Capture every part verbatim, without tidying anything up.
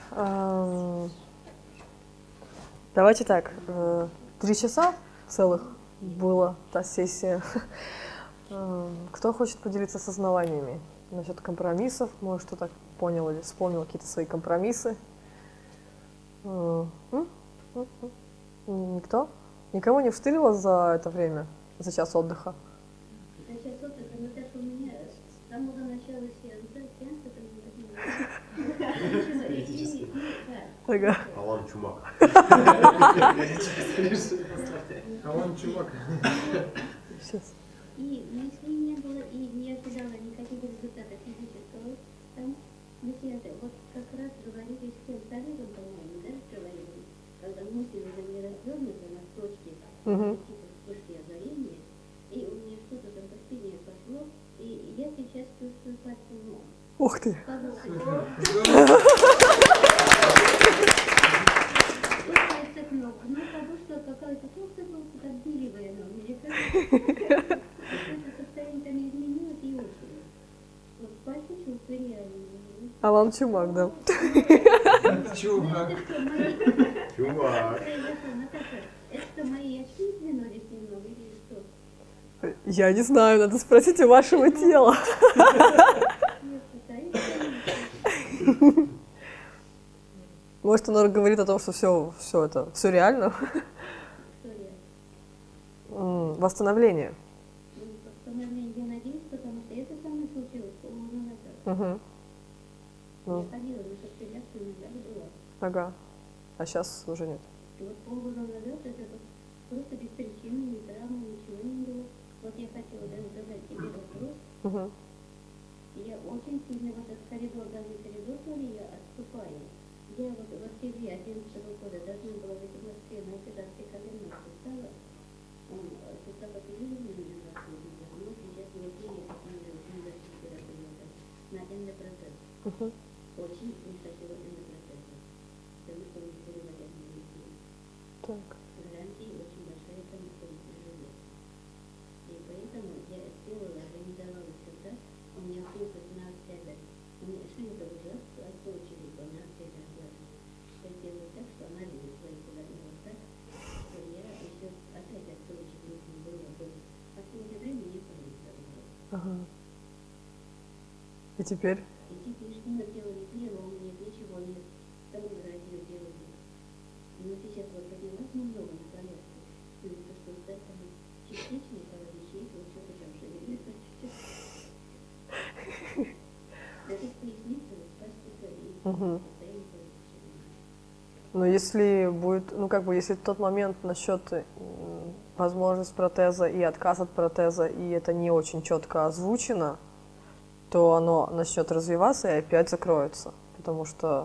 Эм, Давайте так. э, Три часа целых была та сессия. Эм, Кто хочет поделиться сознаваниями насчет компромиссов? Может, кто-то понял или вспомнил какие-то свои компромиссы? Э, м? М? М? Никто? Никого не вштырило за это время, за час отдыха? За час отдыха, но даже у меня с самого начала сеанса, сеанса это Ага. Алан Чумак. Алан Чумак. Сейчас. И мыслей не было, и не ожидала никаких результатов физического. Там мы сеансы, вот как раз говорили с тем советом, по-моему, да, говорили, когда мысли уже не развернуты на точке, Угу. типа вспышки озарения, и у меня что-то там по спине пошло, и я сейчас чувствую пальцы ног. Ух ты! Ну, потому что какая-то толстая-толстая отбеливая, но мне кажется, это состояние там изменилось и очень. Вот пальцы чувствую реально. Алан Чумак, да. Чумак. Чумак. Это что, мои очки сдвинулись немного или что? Я не знаю, надо спросить у вашего тела. Может, оно говорит о том, что все, все это, все реально? М, Восстановление. Восстановление, я надеюсь, потому что это со мной случилось полгода назад. Угу. Ну, Я ходила на шестилетку, иногда была. ага. А сейчас уже нет. И вот полгода назад это вот просто без причины, ни травмы, ничего не было. Вот я хотела даже задать тебе вопрос. Угу. Я очень сильно в этот коридор, даже коридор, то ли я отступаю. Я вот в октябре одиннадцатого года должна была быть в Москве на операции коленного сустава. Он сустав оперирован на двадцать недель, но сейчас не переехать на эндопротез. Угу. Очень не хотела эндопротеза, потому что он переводят на неделю. Так. Гарантии очень большая комиссия тяжелее. И поэтому я сделала, организовала сюда, у меня выход на октябрь. У меня шинка уже отсрочили на октябрь глаза. Я сделала так, что анализы свои повернула так, что я еще опять отсрочить нужно было. А в сентябре меня полиция. Ага. И теперь? И теперь снимок делали, перелом нет, ничего нет. Томографию делали. Но сейчас вот поднялась немного на повестку. Но это что, стать там частичной кровотечей, вот что-то там шевелится чуть-чуть. Это поясница, вот спастика и Угу. состояние кровотечения. Но если будет, ну как бы, если в тот момент насчет м, возможность протеза и отказ от протеза, и это не очень четко озвучено, то оно начнет развиваться и опять закроется. Потому что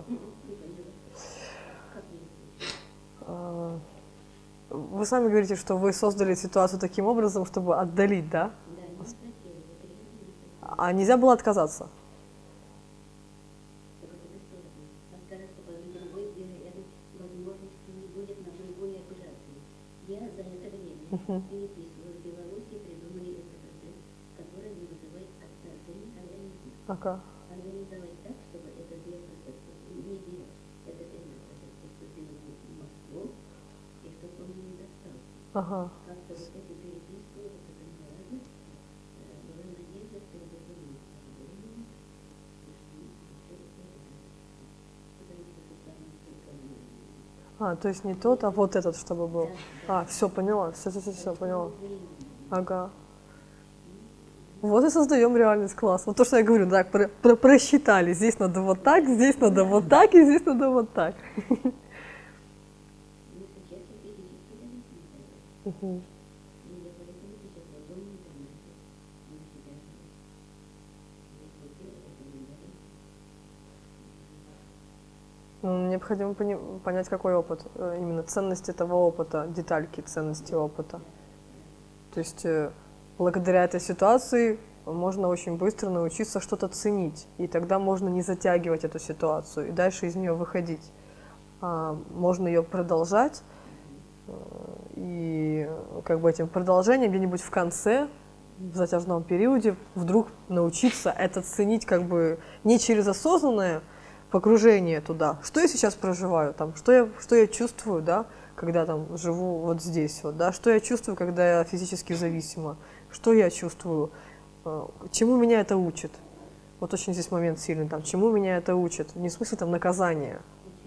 э, вы сами говорите, что вы создали ситуацию таким образом, чтобы отдалить, да? Да, не хотела, вот реально. А нельзя было отказаться? Только это бесплатно. Откажется по другой вероятной возможности не будет на другой операции. Я за это время переписывала в Беларуси, придумали этот процесс, который не вызывает отторжения организма. Ага. Организовать так, чтобы это две процессы не делать. Это первый процесс поступил в Москву, и чтобы он не достался. Ага. Как-то вот эту переписку, вот это неладно, была надежда, что это будет. А, то есть не тот, а вот этот, чтобы был. А, все, поняла. Все, все, все, все, поняла. Ага. Вот и создаем реальность, класс. Вот то, что я говорю, так, про, про- просчитали. Здесь надо вот так, здесь надо вот так, и здесь надо вот так. Мгм. Ну, необходимо пони- понять, какой опыт, э, именно ценность этого опыта, детальки ценности опыта. То есть э, благодаря этой ситуации можно очень быстро научиться что-то ценить, и тогда можно не затягивать эту ситуацию и дальше из нее выходить. А, можно ее продолжать, э, и как бы этим продолжением где-нибудь в конце, в затяжном периоде, вдруг научиться это ценить как бы не через осознанное погружение туда. Что я сейчас проживаю, там, что я, что я чувствую, да, когда там живу вот здесь, вот, да, что я чувствую, когда я физически зависима, что я чувствую, э, чему меня это учит. Вот очень здесь момент сильный, там, чему меня это учит, не в смысле там наказания.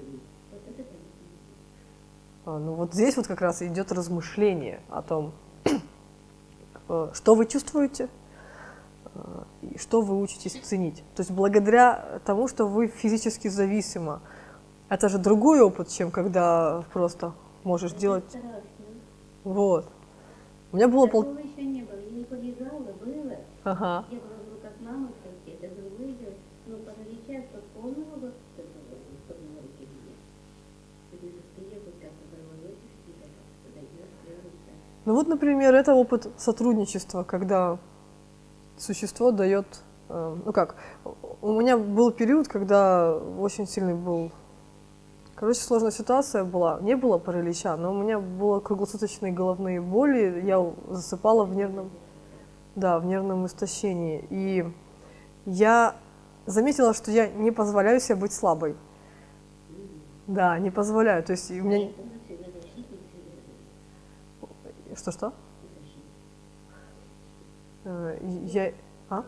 А, ну вот здесь вот как раз идет размышление о том, э, что вы чувствуете, и что вы учитесь ценить. То есть благодаря тому, что вы физически зависимы, это же другой опыт, чем когда просто можешь делать... Вот. У меня было пол... Такого еще не было. Я не полежала, было. Ага. Я была в руках мамы, кстати, это другое дело. Но паралича от полного подняла руки мне. Потому что я вот как оборвалась, и как подойдешь, прервешься. Ну вот, например, это опыт сотрудничества, когда существо дает, э, ну как, у меня был период, когда очень сильный был, короче, сложная ситуация была, не было паралича, но у меня было круглосуточные головные боли, я засыпала в нервном, да, в нервном истощении, и я заметила, что я не позволяю себе быть слабой, да, не позволяю, то есть у меня... Что-что? Я... А?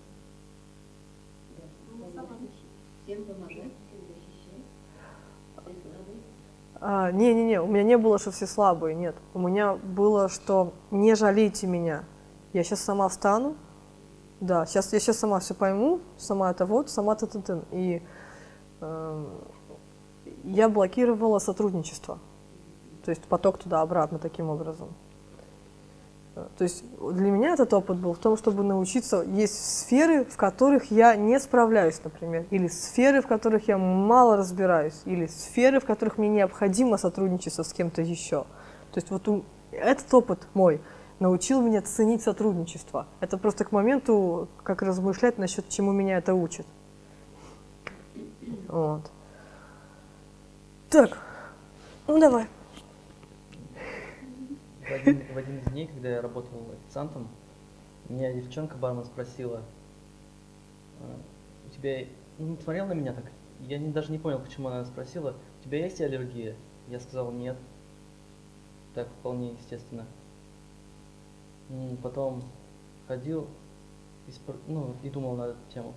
Всем помогать, всем защищать. Все слабые. А, не-не-не, у меня не было, что все слабые, нет. У меня было, что не жалейте меня. Я сейчас сама встану, да, сейчас, я сейчас сама все пойму, сама это вот, сама ты ты ты И э, я блокировала сотрудничество. То есть поток туда-обратно таким образом. То есть для меня этот опыт был в том, чтобы научиться, есть сферы, в которых я не справляюсь, например, или сферы, в которых я мало разбираюсь, или сферы, в которых мне необходимо сотрудничество с кем-то еще. То есть вот у, этот опыт мой научил меня ценить сотрудничество. Это просто к моменту, как размышлять насчет, чему меня это учит. Вот. Так, ну давай. В один, в один из дней, когда я работал официантом, меня девчонка бармен спросила: у тебя, ну, смотрел на меня так, я не, даже не понял, почему она спросила: у тебя есть аллергия? Я сказал: нет. Так, вполне естественно. Потом ходил и, спор... ну, и думал на эту тему.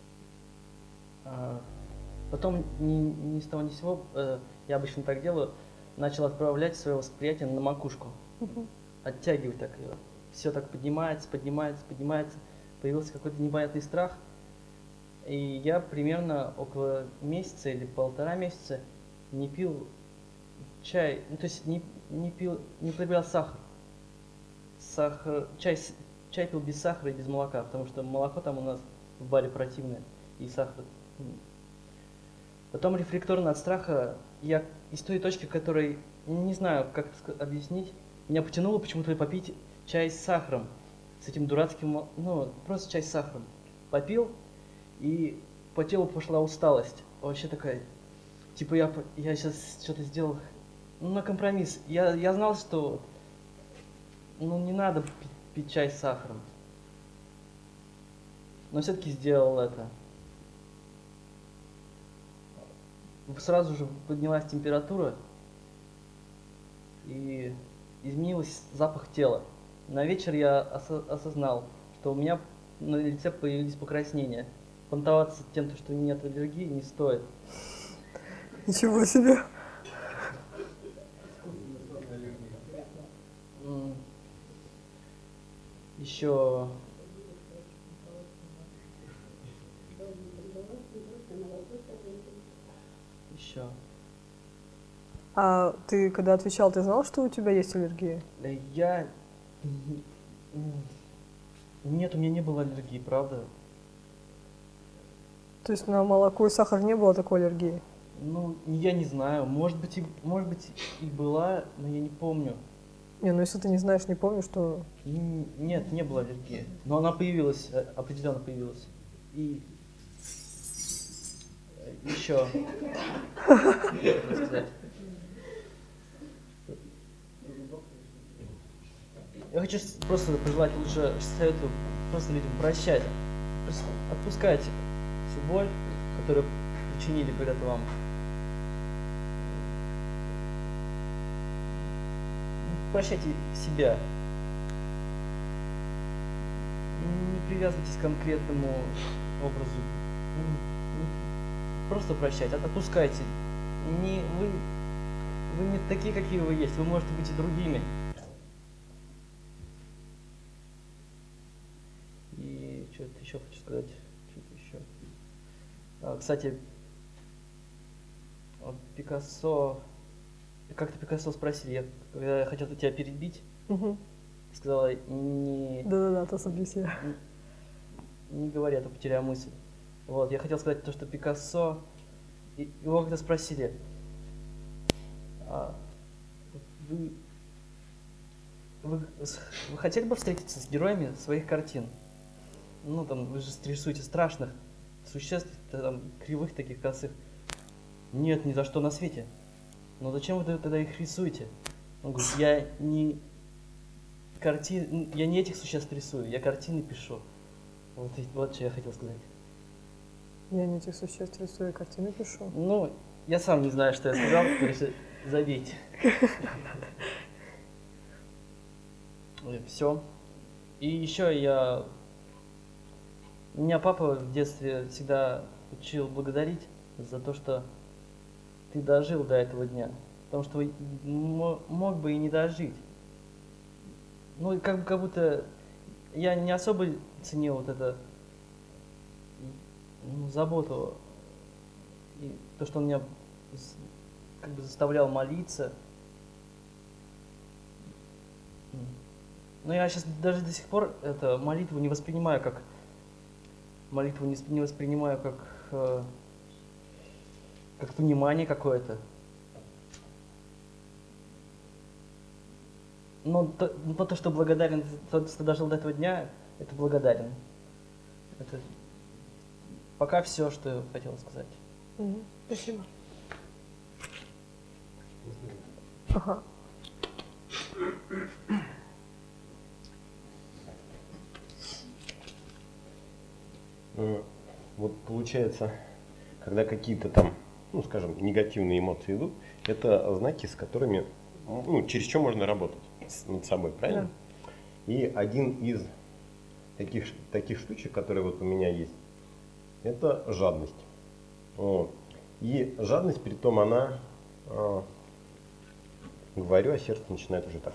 А потом ни, ни с того ни с сего, э, я обычно так делаю, начал отправлять свое восприятие на макушку. Uh-huh. Оттягивать так ее. Все так поднимается, поднимается, поднимается. Появился какой-то непонятный страх. И я примерно около месяца или полтора месяца не пил чай, ну, то есть не, не пил, не употреблял сахар. Сахар, чай, чай пил без сахара и без молока, потому что молоко там у нас в баре противное, и сахар. Потом рефлекторно от страха я из той точки, которой не знаю, как это объяснить, меня потянуло почему-то попить чай с сахаром, с этим дурацким, ну, просто чай с сахаром. Попил, и по телу пошла усталость. Вообще такая, типа я, я сейчас что-то сделал, ну, на компромисс. Я, я знал, что, ну, не надо пить, пить чай с сахаром. Но все-таки сделал это. Сразу же поднялась температура и изменился запах тела. На вечер я осо- осознал, что у меня на лице появились покраснения. Понтоваться тем, что у меня нет аллергии, не стоит. Ничего себе! Еще... Еще... А ты, когда отвечал, ты знал, что у тебя есть аллергия? Я... Нет, у меня не было аллергии, правда. То есть на молоко и сахар не было такой аллергии? Ну, я не знаю. Может быть, и, может быть, и была, но я не помню. Не, ну если ты не знаешь, не помнишь, то... Нет, не было аллергии. Но она появилась, определенно появилась. И еще... сказать. Я хочу просто пожелать, лучше советую просто людям прощать. Отпускайте всю боль, которая причинили когда-то вам. Прощайте себя. Не привязывайтесь к конкретному образу. Просто прощайте, отпускайте. Не, вы, вы не такие, какие вы есть. Вы можете быть и другими. И что-то еще хочу сказать. Что-то еще. А, кстати, вот Пикассо. Как-то Пикассо спросили, я, когда я хотел тебя перебить, Угу. сказала, не, Да-да-да, то собьюсь не, не говори, а то потеряю мысль. Вот, я хотел сказать то, что Пикассо, и- его когда спросили, а, вы, вы, с- вы хотели бы встретиться с героями своих картин? Ну, там, вы же рисуете страшных существ, там, кривых таких, косых. Нет, ни за что на свете. Но зачем вы тогда их рисуете? Он говорит, я не картин, я не этих существ рисую, я картины пишу. Вот, и- вот что я хотел сказать. Я не этих существ рисую, картины пишу. Ну, я сам не знаю, что я сказал, короче, забейте. Все. И еще я... Меня папа в детстве всегда учил благодарить за то, что ты дожил до этого дня. Потому что мо- мог бы и не дожить. Ну, и как, как будто я не особо ценил вот это ну, заботу. И то, что он меня с- как бы заставлял молиться. Но я сейчас даже до сих пор это молитву не воспринимаю как молитву не, с- не воспринимаю как э, как понимание какое-то. Но то, но то, что благодарен, то, что дожил до этого дня, это благодарен. Это пока все, что я хотел сказать. Мгм. Спасибо. Ага. Ну, вот получается, когда какие-то там, ну, скажем, негативные эмоции идут, это знаки, с которыми, ну, через что можно работать с- над собой, правильно? И один из таких, ш- таких штучек, которые вот у меня есть, это жадность. Вот. И жадность, при том она, а, говорю, а сердце начинает уже так.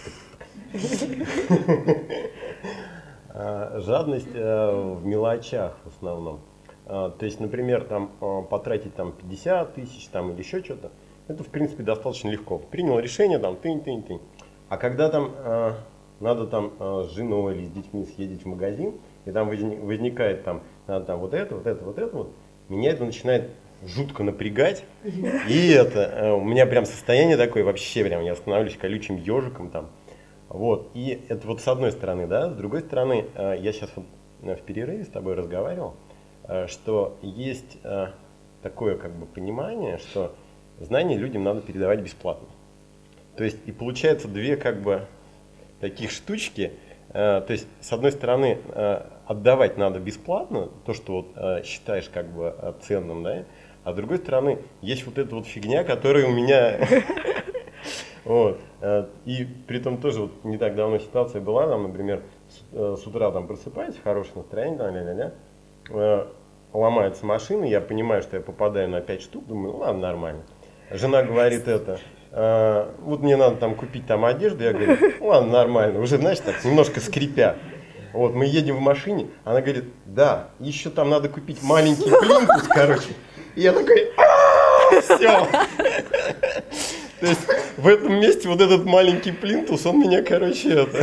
А, Жадность э, в мелочах в основном. А, То есть, например, там э, потратить там пятьдесят тысяч там, или еще что-то, это в принципе достаточно легко. Принял решение, там, тынь-тынь-тынь. А когда там э, надо там э, с женой или с детьми съездить в магазин, и там возни- возникает там, надо там вот это, вот это, вот это, вот, меня это начинает жутко напрягать. И это, э, у меня прям состояние такое, вообще прям, я становлюсь колючим ежиком там. Вот, и это вот с одной стороны, да, с другой стороны, э, я сейчас вот э, в перерыве с тобой разговаривал, э, что есть э, такое как бы понимание, что знания людям надо передавать бесплатно. То есть и получается две как бы таких штучки, э, то есть с одной стороны э, отдавать надо бесплатно, то, что вот э, считаешь как бы э, ценным, да, а с другой стороны есть вот эта вот фигня, которая у меня... Вот. э, И при том тоже вот не так давно ситуация была, там, например, с, э, с утра там просыпаюсь, хорошее настроение, там, ля-ля-ля, э, ломается машина, я понимаю, что я попадаю на пять штук, думаю, ну ладно, нормально. Жена говорит это, э, вот мне надо там купить там одежду, я говорю, ну ладно, нормально, уже, знаешь, так немножко скрипя. Вот, мы едем в машине, она говорит, да, еще там надо купить маленький плинтус, короче. И я такой, все. То есть в этом месте вот этот маленький плинтус, он меня, короче, это...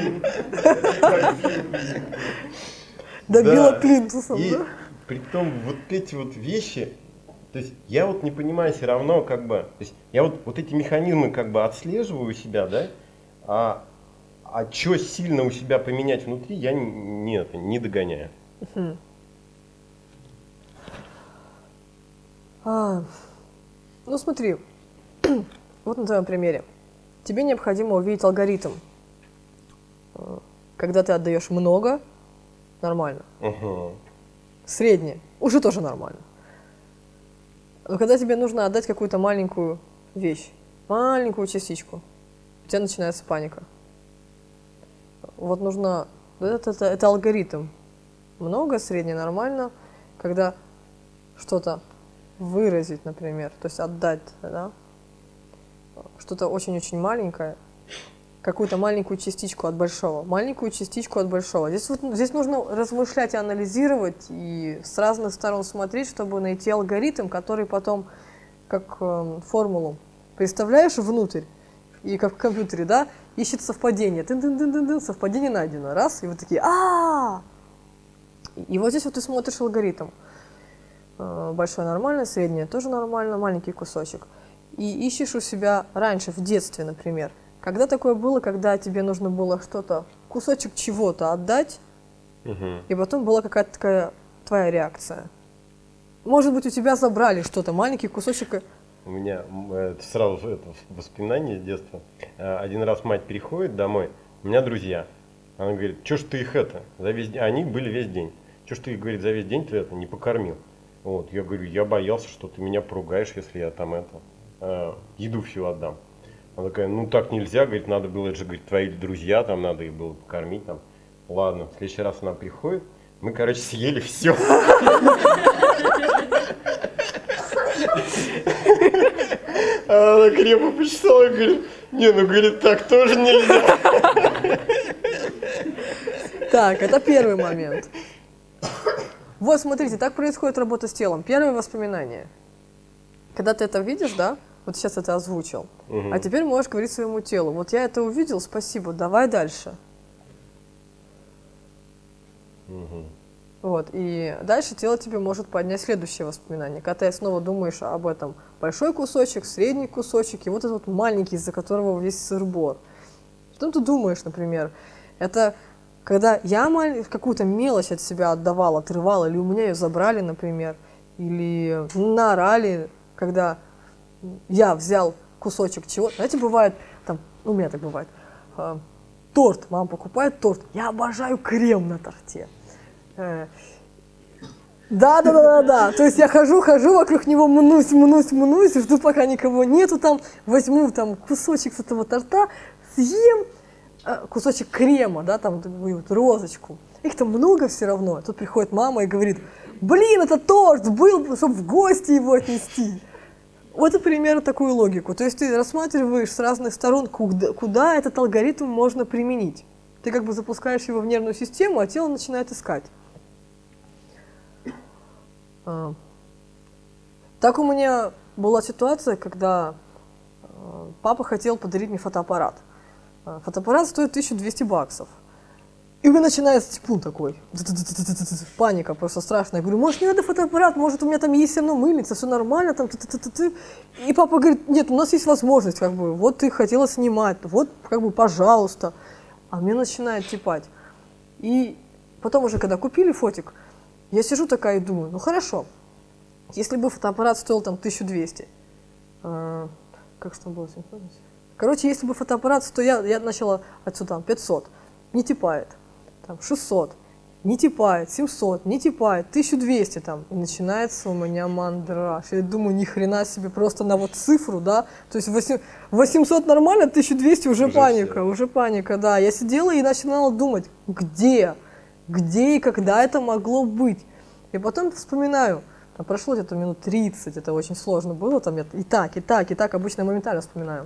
Добила Да. плинтусом, И да? притом вот эти вот вещи, то есть я вот не понимаю все равно, как бы, то есть я вот, вот эти механизмы как бы отслеживаю у себя, да, а, а что сильно у себя поменять внутри, я не, не, это, не догоняю. А, ну смотри, вот на твоем примере. Тебе необходимо увидеть алгоритм. Э, Когда ты отдаешь много, нормально. Угу. Среднее, уже тоже нормально. Но когда тебе нужно отдать какую-то маленькую вещь, маленькую частичку, у тебя начинается паника. Вот нужно... Это, это, это алгоритм. Много, среднее, нормально. Когда что-то выразить, например, то есть отдать, да, что-то очень-очень маленькое, какую-то маленькую частичку от большого, маленькую частичку от большого. Здесь, вот, здесь нужно размышлять и анализировать, и с разных сторон смотреть, чтобы найти алгоритм, который потом, как э, формулу, представляешь внутрь, и как в компьютере, да, ищет совпадение. Тын-тын-тын-тын, совпадение найдено. Раз, и вы такие, а И вот здесь вот ты смотришь алгоритм. Большое нормально, среднее тоже нормально, маленький кусочек. И ищешь у себя раньше, в детстве, например. Когда такое было, когда тебе нужно было что-то, кусочек чего-то отдать, угу. и потом была какая-то такая твоя реакция. Может быть, у тебя забрали что-то, маленький кусочек. У меня это сразу это воспоминание детства. Один раз мать приходит домой, у меня друзья. Она говорит, что ж ты их это, за весь день, они были весь день. Что ж ты их, говорит, за весь день ты это не покормил? Вот, я говорю, я боялся, что ты меня поругаешь, если я там это, э, еду всю отдам. Она такая, ну так нельзя, говорит, надо было, это же, говорит, твои друзья, там надо их было покормить, там. Ладно, в следующий раз она приходит, мы, короче, съели все. Она крепко почесала и говорит, не, ну, говорит, так тоже нельзя. Так, это первый момент. Вот, смотрите, так происходит работа с телом. Первое воспоминание. Когда ты это видишь, да, вот сейчас это озвучил, угу. а теперь можешь говорить своему телу, вот я это увидел, спасибо, давай дальше. Угу. Вот, и дальше тело тебе может поднять следующее воспоминание. Когда ты снова думаешь об этом, большой кусочек, средний кусочек, и вот этот вот маленький, из-за которого весь сыр-бор. Что ты думаешь, например, это... Когда я какую-то мелочь от себя отдавала, отрывала, или у меня ее забрали, например, или наорали, когда я взял кусочек чего-то. Знаете, бывает, там, у меня так бывает, э, торт, мама покупает торт, я обожаю крем на торте. Да-да-да-да-да, то есть я хожу, хожу, вокруг него мнусь, мнусь, мнусь, и жду, пока никого нету, там, возьму там кусочек этого торта, съем, кусочек крема, да, там, вот, розочку. Их там много все равно. Тут приходит мама и говорит, блин, это торт был, чтобы в гости его отнести. Вот, например, такую логику. То есть ты рассматриваешь с разных сторон, куда, куда этот алгоритм можно применить. Ты как бы запускаешь его в нервную систему, а тело начинает искать. А. Так у меня была ситуация, когда папа хотел подарить мне фотоаппарат. Фотоаппарат стоит тысячу двести баксов. И у меня начинается типун такой. Паника просто страшная. Я говорю, может, не надо фотоаппарат, может, у меня там есть все равно мыльница, все нормально. Там, и папа говорит, нет, у нас есть возможность, как бы, вот ты хотела снимать, вот, как бы, пожалуйста. А мне начинает типать. И потом уже, когда купили фотик, я сижу такая и думаю, ну хорошо, если бы фотоаппарат стоил там тысячу двести, э, как что было? Короче, если бы фотоаппарат стоял, я начала отсюда там пятьсот, не типает, там шестьсот, не типает, семьсот, не типает, тысяча двести там, и начинается у меня мандраж. Я думаю, ни хрена себе, просто на вот цифру, да, то есть восемьсот нормально, тысяча двести уже, уже паника, все. уже паника, да. Я сидела и начинала думать, где, где и когда это могло быть. И потом вспоминаю, там прошло где-то минут тридцать, это очень сложно было, там я и так, и так, и так, обычно моментально вспоминаю.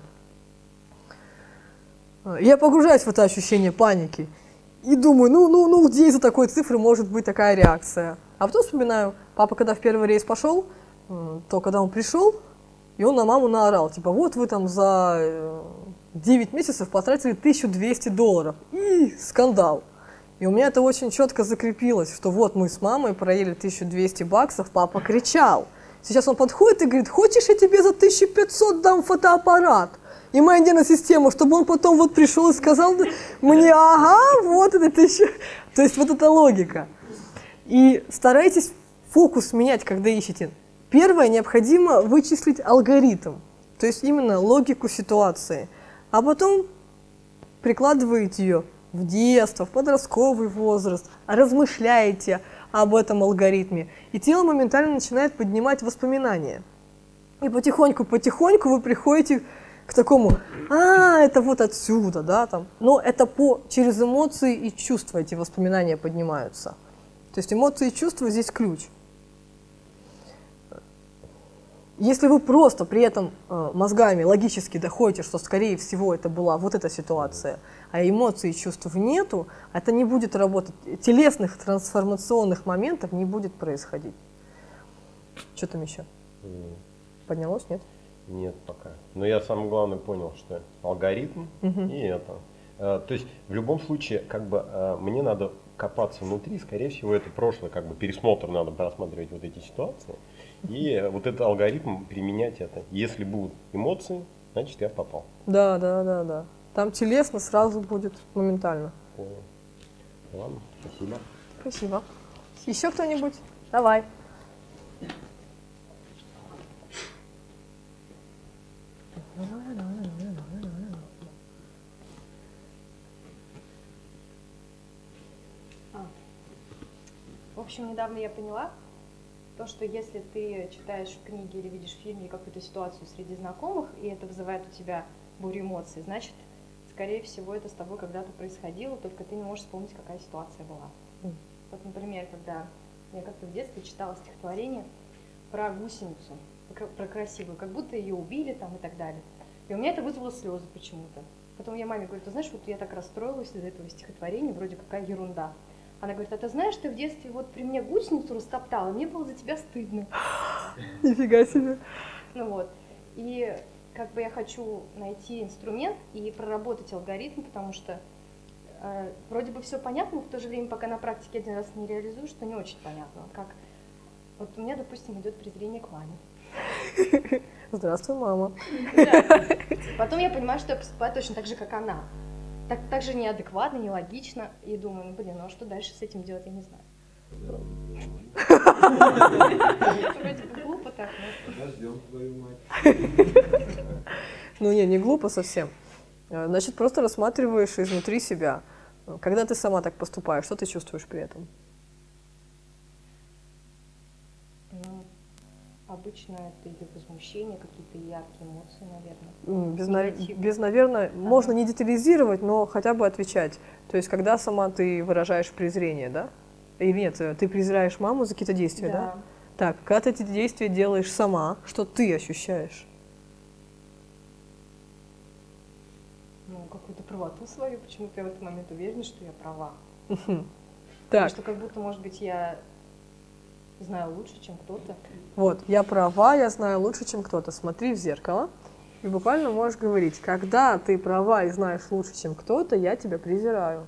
Я погружаюсь в это ощущение паники и думаю, ну, ну, ну, где из-за такой цифры может быть такая реакция? А потом вспоминаю, папа, когда в первый рейс пошел, то когда он пришел, и он на маму наорал, типа, вот вы там за девять месяцев потратили тысячу двести долларов. И скандал. И у меня это очень четко закрепилось, что вот мы с мамой проели тысячу двести баксов, папа кричал. Сейчас он подходит и говорит, хочешь, я тебе за тысячу пятьсот дам фотоаппарат? И моя нервная система, чтобы он потом вот пришел и сказал мне, ага, вот это тысяча. То есть вот эта логика. И старайтесь фокус менять, когда ищете. Первое, необходимо вычислить алгоритм, то есть именно логику ситуации. А потом прикладываете ее в детство, в подростковый возраст, размышляете об этом алгоритме. И тело моментально начинает поднимать воспоминания. И потихоньку-потихоньку вы приходите к такому, а, это вот отсюда, да, там. Но это по, через эмоции и чувства эти воспоминания поднимаются. То есть эмоции и чувства здесь ключ. Если вы просто при этом э, мозгами логически доходите, что, скорее всего, это была вот эта ситуация, а эмоций и чувств нету, это не будет работать. Телесных трансформационных моментов не будет происходить. Что там еще? М, Поднялось, нет? Нет пока. Но я самое главное понял, что алгоритм Мгм. и это. Э, То есть в любом случае, как бы э, мне надо копаться внутри, скорее всего, это прошлое, как бы пересмотр надо просматривать вот эти ситуации. И вот этот алгоритм применять это. Если будут эмоции, значит я попал. Да, да, да, да. Там телесно сразу будет моментально. Понял. Ладно, спасибо. Спасибо. Еще кто-нибудь? Давай. В общем, недавно я поняла, то, что если ты читаешь в книге или видишь в фильме какую-то ситуацию среди знакомых, и это вызывает у тебя бурю эмоций, значит, скорее всего, это с тобой когда-то происходило, только ты не можешь вспомнить, какая ситуация была. Мгм. Вот, например, когда я как-то в детстве читала стихотворение про гусеницу, про про красивую, как будто ее убили там и так далее. И у меня это вызвало слезы почему-то. Потом я маме говорю, ты знаешь, вот я так расстроилась из-за этого стихотворения, вроде какая ерунда. Она говорит, а ты знаешь, ты в детстве вот при мне гусеницу растоптала, мне было за тебя стыдно. Нифига себе. Ну вот. И как бы я хочу найти инструмент и проработать алгоритм, потому что э, вроде бы все понятно, но в то же время, пока на практике один раз не реализуешь, что не очень понятно. Как вот у меня, допустим, идет презрение к маме. Здравствуй, мама. Да. Потом я понимаю, что я поступаю точно так же, как она. Так, так же неадекватно, нелогично. И думаю, ну блин, ну а что дальше с этим делать, я не знаю. Вроде бы глупо так, но... Подождем твою мать. Ну не, не глупо совсем. Э, Значит, просто рассматриваешь изнутри себя. Когда ты сама так поступаешь, что ты чувствуешь при этом? Ну, обычно это или возмущение, какие-то яркие эмоции, наверное. М, Без, наве- Негатив. без, наверное, можно не детализировать, но хотя бы отвечать. То есть, когда сама ты выражаешь презрение, да? Или нет, э, ты презираешь маму за какие-то действия, да? Так, когда ты эти действия делаешь сама, что ты ощущаешь? Ну, какую-то правоту свою, почему-то я в этот момент уверена, что я права. Мгм. Потому Так, что как будто, может быть, я знаю лучше, чем кто-то. вот, я права, я знаю лучше, чем кто-то. Смотри в зеркало и буквально можешь говорить, когда ты права и знаешь лучше, чем кто-то, я тебя презираю.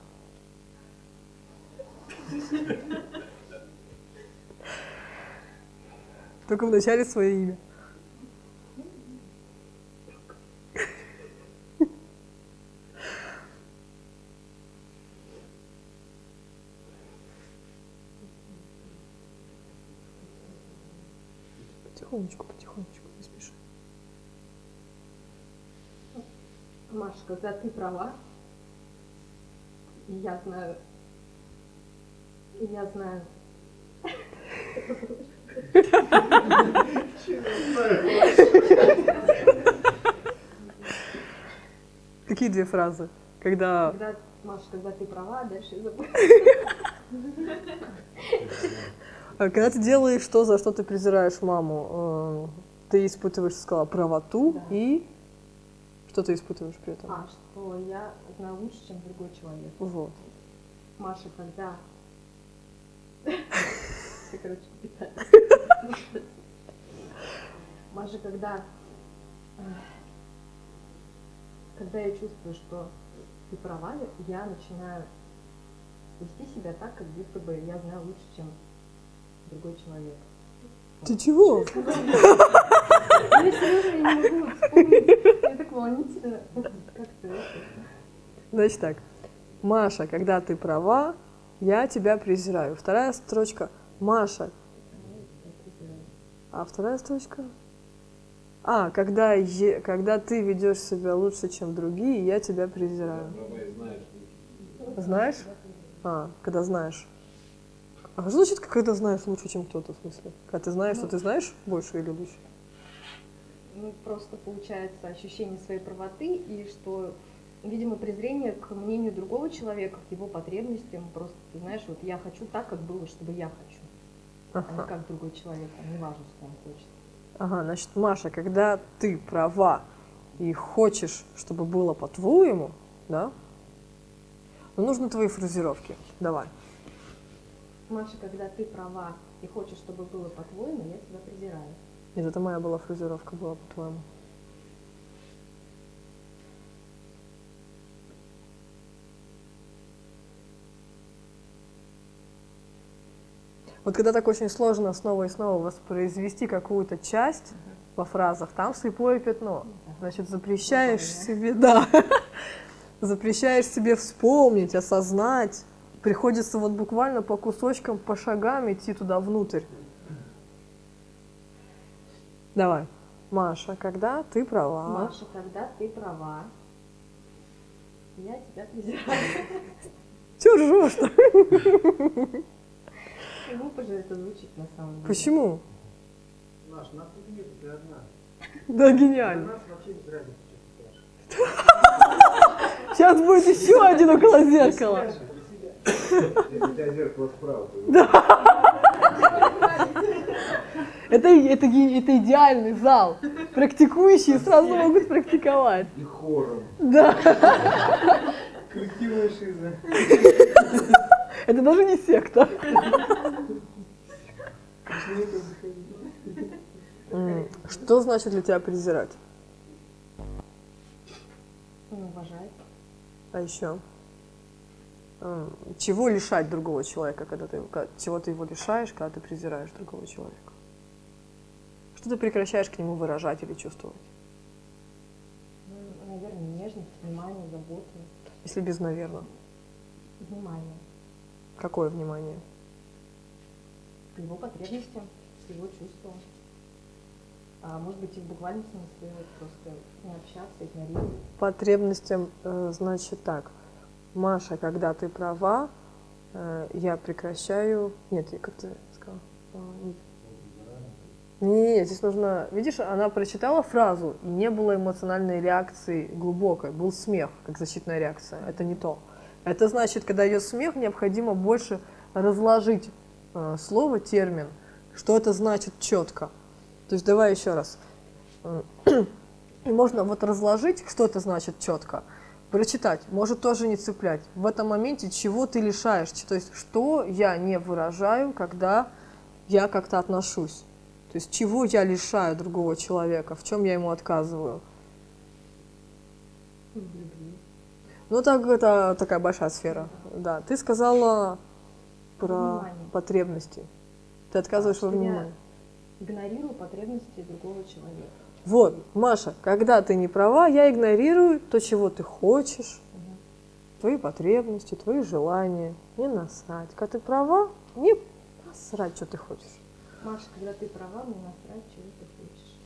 Только вначале свое имя. Потихонечку, потихонечку, не спеши. Маша, когда ты права, и я знаю, и я знаю, Какие две фразы? Когда... когда, Маша, когда ты права, а дальше я забыла. А когда ты делаешь то, за что ты презираешь маму, э, ты испытываешь, сказала, правоту, Да. и что ты испытываешь при этом? А, что я знаю лучше, чем другой человек. Вот. Маша, когда... Я, короче, питаюсь. Маша, когда... э, Когда я чувствую, что ты права, я начинаю вести себя так, как будто бы я знаю лучше, чем другой человек. Ты чего? Я серьезно, я не могу вспомнить. Мне так волнительно. Как ты это? Значит так. Маша, когда ты права, я тебя презираю. Вторая строчка. Маша. А вторая строчка? А, когда, е- когда ты ведешь себя лучше, чем другие, я тебя презираю. Знаешь? А, когда знаешь. А что значит, когда знаешь лучше, чем кто-то, в смысле? Когда ты знаешь, что ты знаешь больше или лучше? ну, просто получается ощущение своей правоты, и что, видимо, презрение к мнению другого человека, к его потребностям, просто, ты знаешь, вот я хочу так, как было, чтобы я хочу, а не Ага. как другой человек, а не важно, что он хочет. Ага, значит, Маша, когда ты права и хочешь, чтобы было по-твоему, да, ну, нужны твои фразировки. Давай. Маша, когда ты права и хочешь, чтобы было по-твоему, я тебя презираю. Нет, это моя была фразировка, была по-твоему. Вот когда так очень сложно снова и снова воспроизвести какую-то часть во фразах, там слепое пятно. Значит, запрещаешь себе, да, запрещаешь себе вспомнить, осознать. Приходится вот буквально по кусочкам, по шагам идти туда внутрь. Давай. Маша, когда ты права. Маша, когда ты права, я тебя презираю. Чего ржешь-то? Глупо же это звучит на самом деле. Почему? Маш, нас тут нет, ты одна. Да, Для гениально. нас вообще без разницы, что ты скажешь. Сейчас будет еще один около зеркала. Если у тебя зеркало справа, то Это, это, ге- это идеальный зал. Практикующие сразу могут практиковать. и хором. Да. Коллективная шиза. Это даже не секта. М, Что значит для тебя презирать? Ну, уважает. А еще? М, Чего лишать другого человека, когда ты, ка- чего ты его лишаешь, когда ты презираешь другого человека? Что ты прекращаешь к нему выражать или чувствовать? Ну, наверное, нежность, внимание, заботу, Если без «наверно». внимание Какое внимание? к его потребностям, к его чувствам. А может быть, и в буквальном смысле вот просто не общаться, игнорировать. Потребностям, э, значит так. Маша, когда ты права, э, я прекращаю... Нет, я- как ты сказала? А, нет. Не, здесь нужно... Видишь, она прочитала фразу, и не было эмоциональной реакции глубокой. Был смех, как защитная реакция. Это не то. Это значит, когда идет смех, необходимо больше разложить э, слово, термин, что это значит четко. То есть давай еще раз. И можно вот разложить, что это значит четко. Прочитать, может тоже не цеплять. В этом моменте чего ты лишаешь, то есть что я не выражаю, когда я как-то отношусь. То есть чего я лишаю другого человека, в чем я ему отказываю. В любви. Ну так это такая большая сфера. Да, ты сказала про Внимание. потребности. Ты отказываешь во Что я внимании. игнорирую потребности другого человека. Вот, Маша, когда ты не права, я игнорирую то, чего ты хочешь, Мгм. твои потребности, твои желания. Не насрать. Когда ты права, не насрать, что ты хочешь. Маша, когда ты права, мне насрать, чего ты хочешь.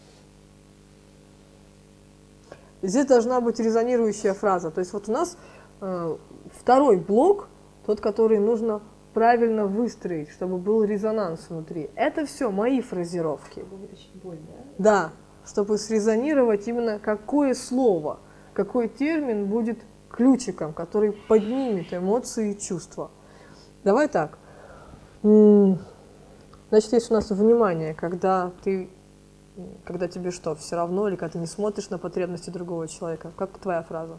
Здесь должна быть резонирующая фраза. То есть вот у нас э, второй блок, тот, который нужно правильно выстроить, чтобы был резонанс внутри. Это все мои фразировки. Чтобы вытащить боль, да? Да, чтобы срезонировать именно какое слово, какой термин будет ключиком, который поднимет эмоции и чувства. Давай так. М, Значит, есть у нас внимание, когда ты, когда тебе что, все равно, или когда ты не смотришь на потребности другого человека. Как твоя фраза?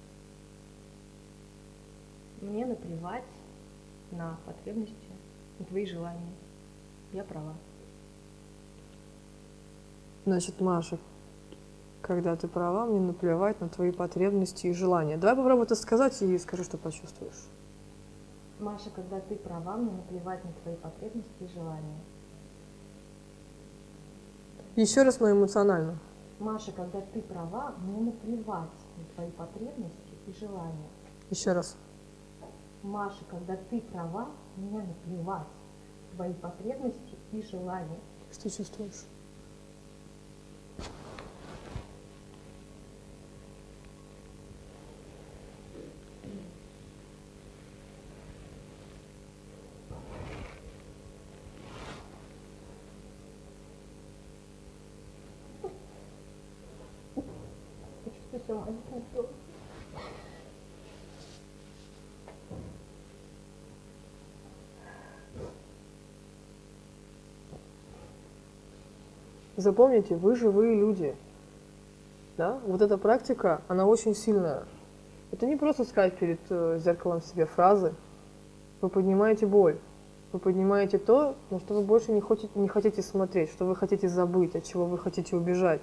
Мне наплевать на потребности, на твои желания. Я права. Значит, Маша, когда ты права, мне наплевать на твои потребности и желания. Давай попробуй это сказать и скажи, что почувствуешь. Маша, когда ты права, мне наплевать на твои потребности и желания. Еще раз, но эмоционально. Маша, когда ты права, мне наплевать на твои потребности и желания. Еще раз. Маша, когда ты права, мне наплевать на твои потребности и желания. Что чувствуешь? Замазать на стол. Запомните, вы живые люди. Да? Вот эта практика, она очень сильная. Это не просто сказать перед э, зеркалом себе фразы. Вы поднимаете боль. Вы поднимаете то, на что вы больше не хотите, не хотите смотреть, что вы хотите забыть, от чего вы хотите убежать.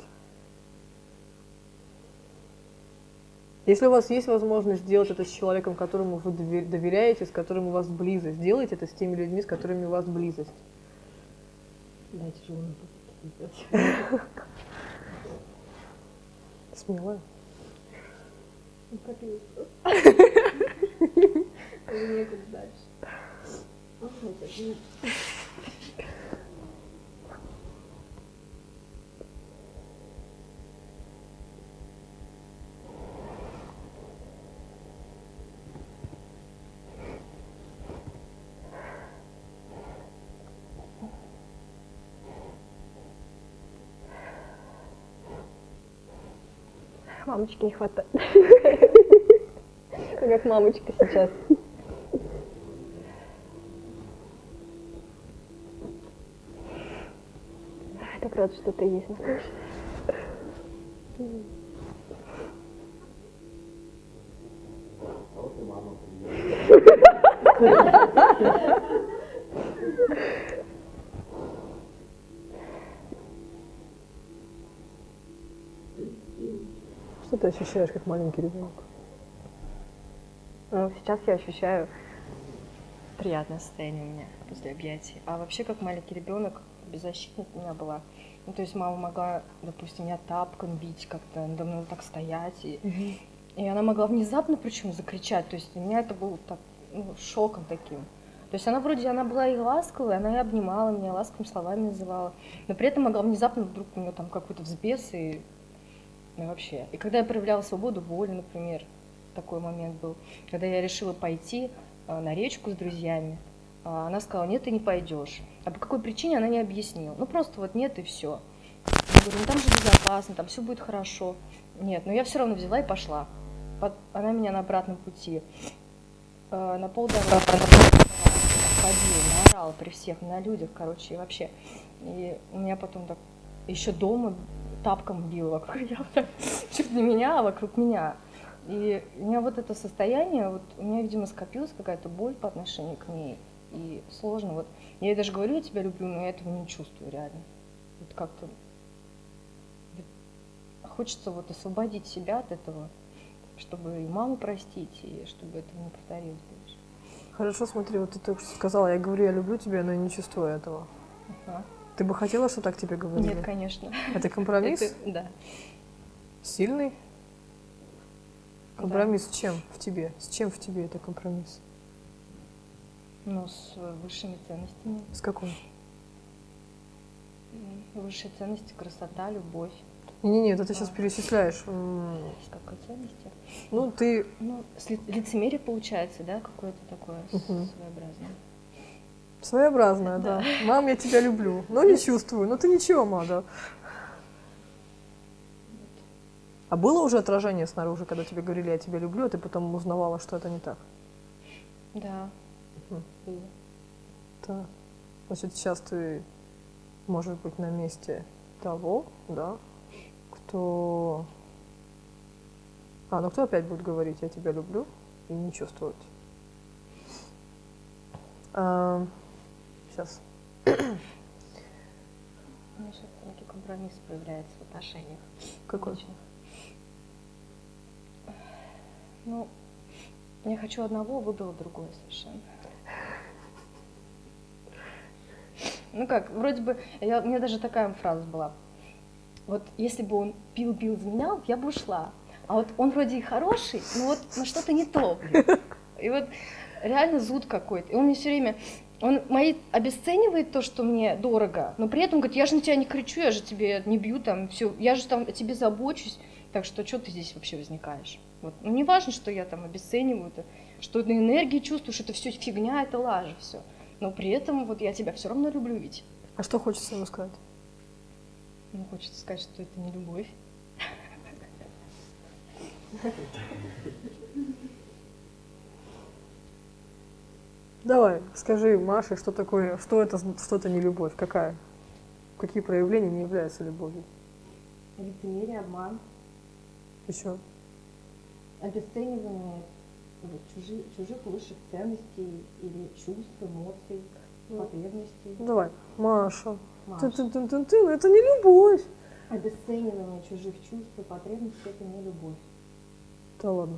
Если у вас есть возможность сделать это с человеком, которому вы доверяете, с которым у вас близость, сделайте это с теми людьми, с которыми у вас близость. Да, тяжело. Смелая. Ну, как есть. Некуда дальше. Мамочки не хватает. Как мамочка сейчас. Так рад, что ты есть, Наташа. А вот и мама приехала. Что ты ощущаешь, как маленький ребенок? Ну, сейчас я ощущаю приятное состояние у меня после объятий. А вообще, как маленький ребенок, беззащитность у меня была. Ну, то есть мама могла, допустим, меня тапком бить как-то, надо мной вот так стоять. И, Угу. и она могла внезапно причем закричать. То есть для меня это было так, ну, шоком таким. То есть она вроде, она была и ласковая, она и обнимала меня, ласковыми словами называла. Но при этом могла внезапно вдруг у нее там какой-то взбес и ну, вообще. И когда я проявляла свободу воли, например, такой момент был, когда я решила пойти а, на речку с друзьями, а, она сказала, нет, ты не пойдешь. А по какой причине она не объяснила. Ну просто вот нет и все. Я говорю, ну там же безопасно, там все будет хорошо. Нет, но я все равно взяла и пошла. Под... Она меня на обратном пути а, на полдороги ходила, наорала при всех, на людях, короче, и вообще. И у меня потом так еще дома тапком била вокруг меня, чуть не меня, а вокруг меня. И у меня вот это состояние, вот у меня, видимо, скопилась какая-то боль по отношению к ней. И сложно. Вот я ей даже говорю, я тебя люблю, но я этого не чувствую реально. Вот как-то хочется вот освободить себя от этого, чтобы и маму простить, и чтобы этого не повторилось больше. Хорошо, смотри, вот ты только что сказала, я говорю, я люблю тебя, но я не чувствую этого. Ага. Ты бы хотела, чтобы так тебе говорили? Нет, конечно. Это компромисс? Это- да. Сильный? Компромисс с чем в тебе? С чем в тебе это компромисс? Но с высшими ценностями. С какой? М, Высшие ценности, красота, любовь. Не-не-не, это ты сейчас перечисляешь. М, С какой ценностью? Ну, ты... Ну, с ли- лицемерие получается, да, какое-то такое Мгм. своеобразное. Своеобразная, да. Мам, я тебя люблю, но не чувствую. Ну ты ничего, ма, да. А было уже отражение снаружи, когда тебе говорили, я тебя люблю, а ты потом узнавала, что это не так? Да. Мгм. Было. Да. Значит, сейчас ты можешь быть на месте того, да, кто... А, ну кто опять будет говорить, я тебя люблю, и не чувствовать? А, сейчас. У меня сейчас некий компромисс появляется в отношениях. Какой? личных. Ну, я хочу одного, выбрала другое совершенно. Ну как, вроде бы, я, у меня даже такая фраза была. Вот если бы он пил-пил, изменял, я бы ушла. А вот он вроде и хороший, но вот ну, что-то не то. Блин. И вот реально зуд какой-то. И он мне все время, он мои обесценивает то, что мне дорого, но при этом говорит, я же на тебя не кричу, я же тебе не бью, там, все, я же там о тебе забочусь, так что что ты здесь вообще возникаешь? Вот. Ну не важно, что я там обесцениваю, это, что на энергии чувствуешь, это все фигня, это лажа, все. Но при этом вот я тебя все равно люблю ведь. А что хочется ему сказать? Ну, хочется сказать, что это не любовь. Давай, скажи Маше, что такое, что это, что это не любовь, какая? Какие проявления не являются любовью? Лицемерие, обман, Еще. обесценивание вот, чужих, чужих высших ценностей или чувств, эмоций, потребностей. Давай, Маша. Маша. Ты-ты-ты-ты-ты, это не любовь. Обесценивание чужих чувств и потребностей – это не любовь. Да ладно.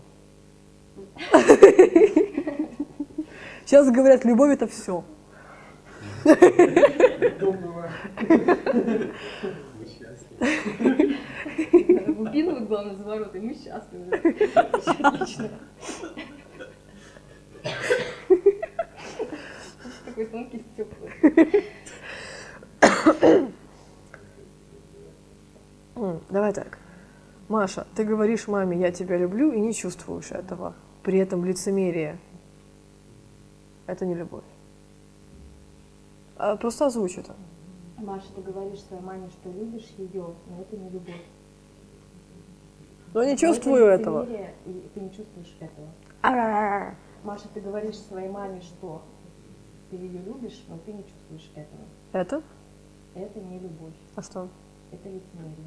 Сейчас говорят, любовь это все. Думала. Мы счастливы. Выпинывают, главное, за ворота, и мы счастливы. Отлично. Такой тонкий стёклый. Давай так. Маша, ты говоришь маме, я тебя люблю, и не чувствуешь этого. При этом лицемерие. Это не любовь. А просто озвучь это. Маша, ты говоришь своей маме, что любишь ее, но это не любовь. Но не Но чувствую это этого. лицемерие, и ты не чувствуешь этого. Маша, ты говоришь своей маме, что ты ее любишь, но ты не чувствуешь этого. Это? Это не любовь, А что? это лицемерие.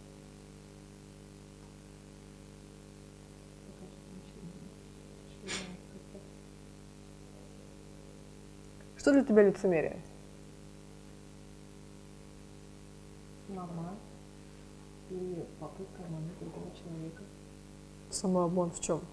Что для тебя лицемерие? Мама и попытка обмануть другого человека. Самообман в чем?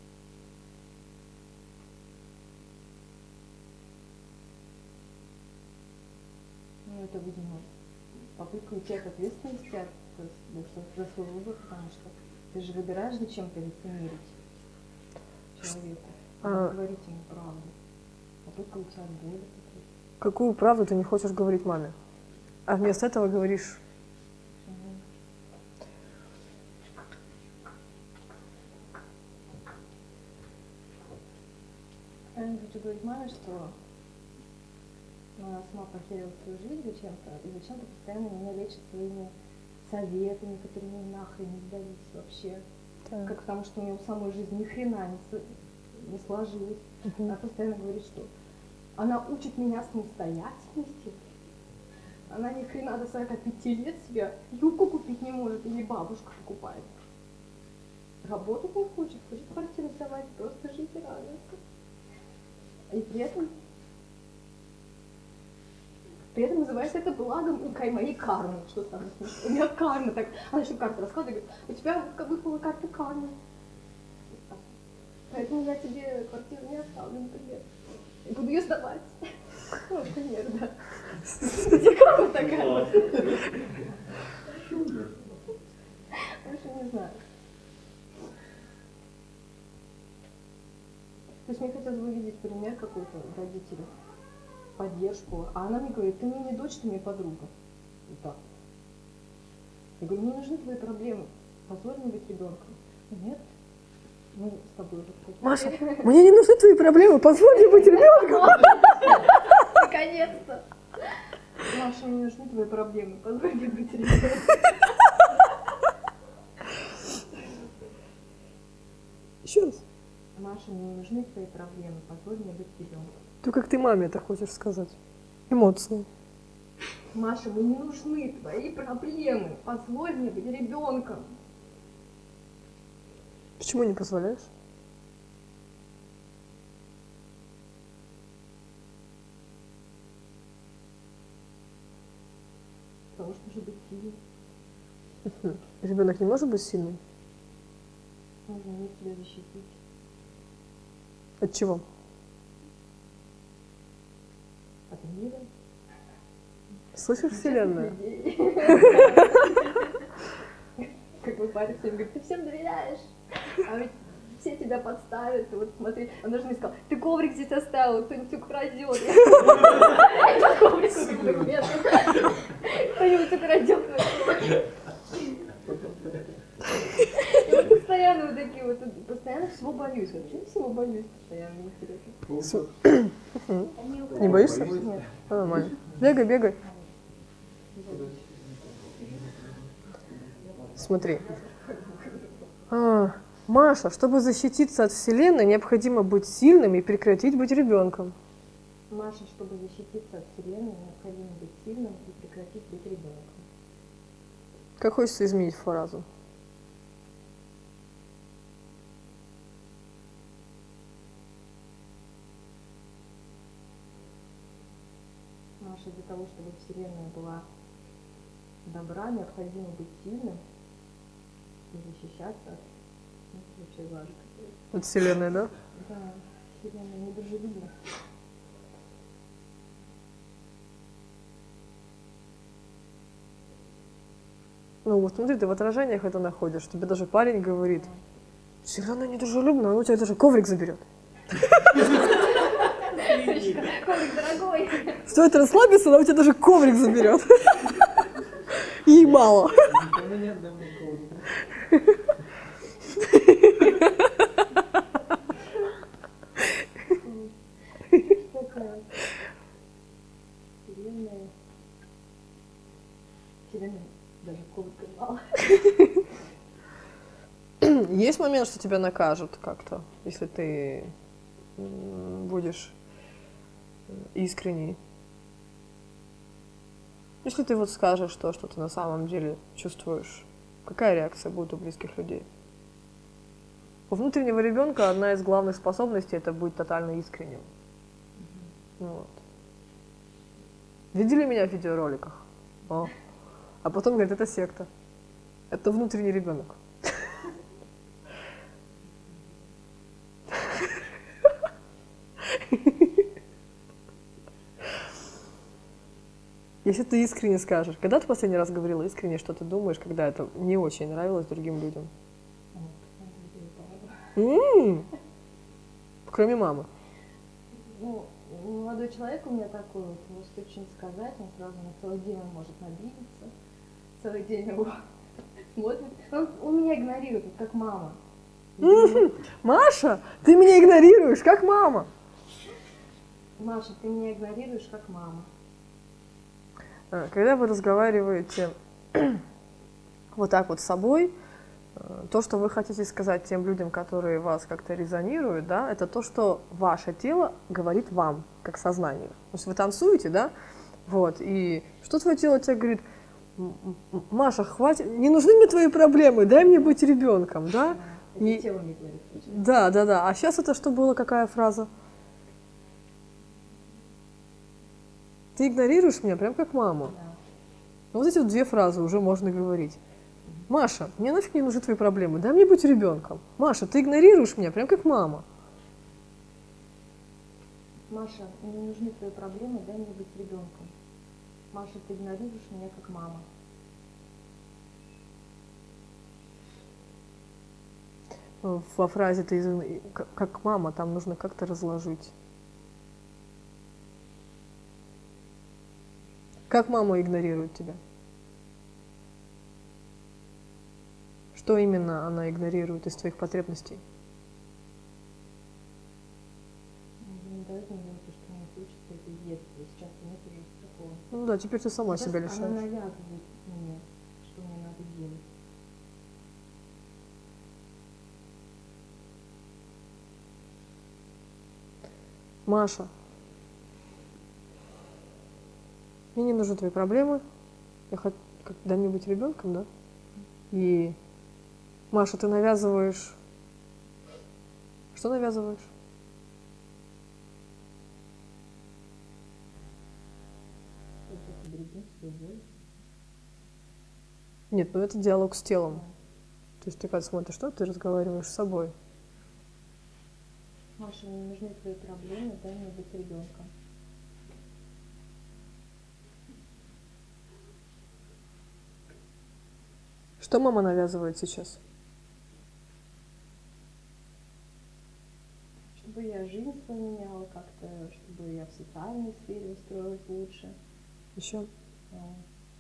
Ну, это, видимо, попытка уйти от ответственности от, то есть, за свой выбор, потому что ты же выбираешь, зачем ты лицемерить человеку. А... Говорить ему правду. Попытка уйти от боли. Какую правду ты не хочешь говорить маме? А вместо этого говоришь... Я не хочу говорить маме, что она сама похерила свою жизнь зачем-то, и зачем-то постоянно меня лечит своими советами, которые мне нахрен не сдались вообще. Так. Как потому, что у нее самой жизнь ни хрена не, с- не сложилась. Мгм. Она постоянно говорит, что она учит меня самостоятельности. Она ни хрена до сорока пяти лет себе юбку купить не может или бабушка покупает. Работать не хочет, хочет квартиру сдавать, просто жить и радоваться. И при этом при этом называется это благом и моей кармы, что самое смешное. У меня карма так. Она еще карту раскладывает, говорит, у тебя как выпала карта кармы. Поэтому я тебе квартиру не оставлю, например. И буду ее сдавать. Ну, например, да. Где карма такая? Больше не знаю. То есть мне хотелось бы видеть пример какой-то в родителях, поддержку. А она мне говорит, ты мне не дочь, ты мне подруга. Вот так. Я говорю, мне не нужны твои проблемы. Позволь мне быть ребенком. Нет, мы с тобой уже в Маша, мне не нужны твои проблемы, позволь мне быть ребенком. Наконец-то. Маша, мне не нужны твои проблемы. Позволь мне быть ребенком. Еще раз. Маша, мне не нужны твои проблемы. Позволь мне быть ребенком. То как ты маме это хочешь сказать? Эмоции. Маша, мне не нужны твои проблемы. Позволь мне быть ребенком. Почему не позволяешь? Потому что нужно быть сильным. Ребенок не может быть сильным? Нужно уметь себя защитить. От чего? От мира. Слышишь, Вселенная? Людей. Как мой парень всем говорит, ты всем доверяешь, а ведь все тебя подставят. И вот смотри, он даже мне сказал, ты коврик здесь оставил, кто-нибудь украдет. Этот коврик нет. Кто-нибудь украдет. И вот постоянно вот такие вот, постоянно всего боюсь. Вообще всего боюсь постоянно, интересно. Не боишься? Нет. А, нормально. Бегай, бегай. Смотри. А, Маша, чтобы защититься от Вселенной, необходимо быть сильным и прекратить быть ребенком. Маша, чтобы защититься от Вселенной, необходимо быть сильным и прекратить быть ребенком. Как хочется изменить фразу? Маша, для того, чтобы Вселенная была добра, необходимо быть сильным и защищаться от... Ну, вообще важно. От Вселенной, да? Да, Вселенная недружелюбна. Ну вот смотри, ты в отражениях это находишь. Тебе даже парень говорит, Вселенная недружелюбна, он у тебя даже коврик заберет. Коврик дорогой. Стоит расслабиться, она у тебя даже коврик заберет. Ей мало. Никому не отдам никого. Такая Вселенная. Вселенная даже коврика мало. Есть момент, что тебя накажут как-то, если ты м, будешь искренний. Если ты вот скажешь то, что ты на самом деле чувствуешь, какая реакция будет у близких людей? У внутреннего ребенка одна из главных способностей — это быть тотально искренним. Вот. Видели меня в видеороликах? О. А потом говорят, это секта. Это внутренний ребенок. Если ты искренне скажешь, когда ты последний раз говорила искренне, что ты думаешь, когда это не очень нравилось другим людям? М-м-м. Кроме мамы. Ну, молодой человек у меня такой, вот, его стоит что-нибудь сказать, он сразу на целый день он может обидеться, целый день его смотрит. Он, он меня игнорирует, вот как мама. М-м. Маша, ты меня игнорируешь, как мама. Маша, ты меня игнорируешь, как мама. Когда вы разговариваете вот так вот с собой, то, что вы хотите сказать тем людям, которые вас как-то резонируют, да, это то, что ваше тело говорит вам, как сознанию. То есть вы танцуете, да, вот, и что твое тело тебе говорит: Маша, хватит, не нужны мне твои проблемы, дай мне быть ребенком, да? Это И... тело мне говорит. Да, да, да. А сейчас это что было, какая фраза? Ты игнорируешь меня прям как маму. Да. Вот эти вот две фразы уже можно говорить. Маша, мне нафиг не нужны твои проблемы, дай мне быть ребенком. Маша, ты игнорируешь меня прям как мама. Маша, мне не нужны твои проблемы, дай мне быть ребенком. Маша, ты игнорируешь меня как мама. Во фразе ты из- как мама, там нужно как-то разложить. Как мама игнорирует тебя? Что именно она игнорирует из твоих потребностей? Не дает мне делать то, что мне хочется, это из детства. Сейчас нет уже такого. Ну да, теперь ты сама Сейчас себя она лишаешь. навязывает мне, что мне надо делать. Маша, мне не нужны твои проблемы. Я хочу когда-нибудь быть ребенком, да? И, Маша, ты навязываешь... Что навязываешь? Это другим свою волю. Нет, ну это диалог с телом. То есть ты когда смотришь, что ты разговариваешь с собой. Маша, мне не нужны твои проблемы, дай мне быть ребенком. Что мама навязывает сейчас? Чтобы я жизнь свою меняла как-то, чтобы я в социальной сфере устроилась лучше. Еще? а,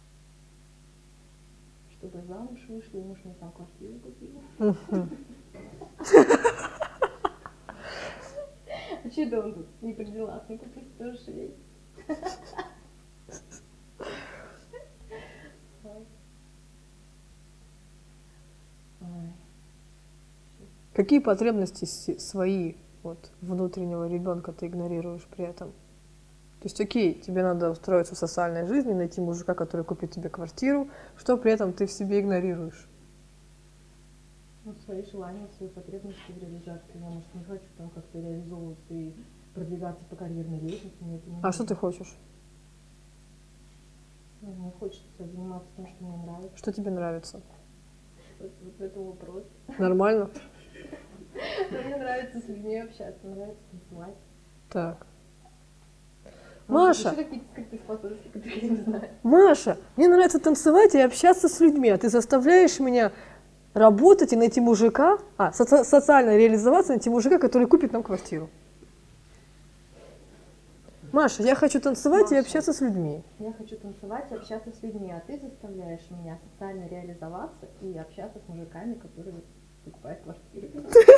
Чтобы замуж вышла, и муж мне там квартиру купил. А что это он тут не при делах, не купил тоже швей? Ой. Какие потребности си- свои вот, внутреннего ребенка ты игнорируешь при этом? То есть, окей, тебе надо устроиться в социальной жизни, найти мужика, который купит тебе квартиру, что при этом ты в себе игнорируешь? Ну, свои желания, свои потребности в реализации. Я, может, не хочу там как-то реализовываться и продвигаться по карьерной лестнице. Мне это не А что нужно. ты хочешь? Ну, мне хочется заниматься тем, что мне нравится. Что тебе нравится? Вот, вот это вопрос. Нормально? Мне нравится с людьми общаться, нравится танцевать. Так. Может, Маша! еще какие-то скрытые способности, которые я не знаю. Маша, мне нравится танцевать и общаться с людьми, а ты заставляешь меня работать и найти мужика, а, соци- социально реализоваться, найти мужика, который купит нам квартиру. Маша, я хочу танцевать и Маша. общаться с людьми. Я хочу танцевать и общаться с людьми, а ты заставляешь меня социально реализоваться и общаться с мужиками, которые покупают квартиры.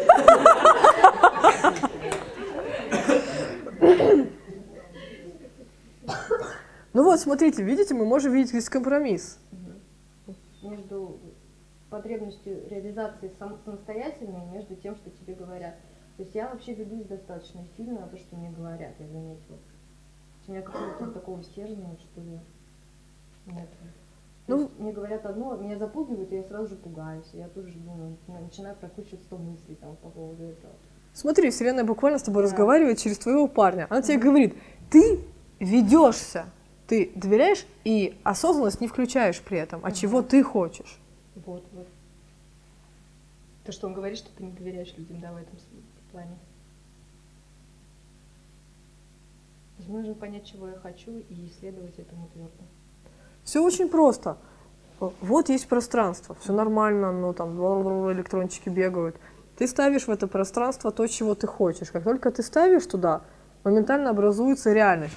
Ну вот, смотрите, видите, мы можем видеть здесь компромисс. Между потребностью реализации сам- самостоятельной и между тем, что тебе говорят. То есть я вообще ведусь достаточно сильно на то, что мне говорят, я заметила. У меня какого-то такого стержня, что ли, нет. То Ну- есть мне говорят одно, меня запугивают, и я сразу же пугаюсь. Я тоже думаю, начинаю прокручивать сто мыслей там, по поводу этого. Смотри, Вселенная буквально с тобой Да. разговаривает через твоего парня. Она тебе говорит, ты ведешься, ты доверяешь и осознанность не включаешь при этом. А чего ты хочешь? Вот, вот. То, что он говорит, что ты не доверяешь людям, да, в этом с- плане. То есть мне нужно понять, чего я хочу, и исследовать этому твердо. Все очень просто. Вот есть пространство, все нормально, ну там бла-бла-бла, электрончики бегают. Ты ставишь в это пространство то, чего ты хочешь. Как только ты ставишь туда, моментально образуется реальность.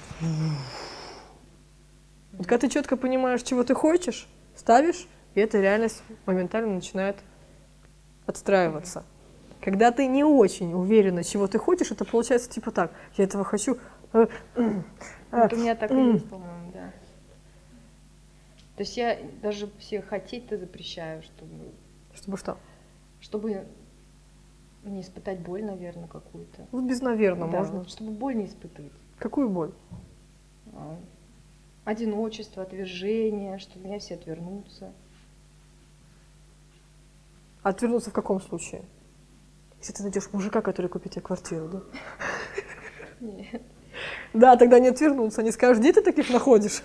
Вот когда ты четко понимаешь, чего ты хочешь, ставишь, и эта реальность моментально начинает отстраиваться. Когда ты не очень уверена, чего ты хочешь, это получается типа так: я этого хочу. э, м, э, Вот у меня так и м. есть, по-моему, да. То есть я даже все хотеть-то запрещаю, чтобы, Чтобы что? чтобы не испытать боль, наверное, какую-то. Вот без наверное Да, можно. вот чтобы боль не испытывать. Какую боль? А, Одиночество, отвержение, что от меня все отвернутся. Отвернуться в каком случае? Если ты найдешь мужика, который купит тебе квартиру, да? Нет. Да, тогда не отвернуться, они скажут, где ты таких находишь?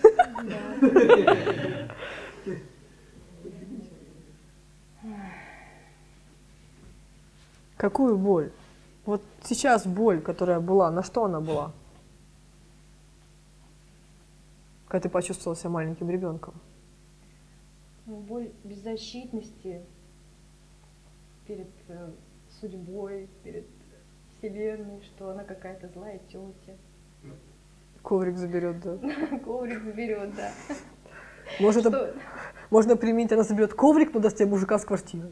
Какую боль? Вот сейчас боль, которая была, на что она была? Когда ты почувствовала себя маленьким ребенком. Ну, боль беззащитности перед э, судьбой, перед вселенной, что она какая-то злая тетя. Коврик заберет, да. Коврик заберет, да. Может, Что- это, можно применить, она заберет коврик, но даст тебе мужика с квартирой.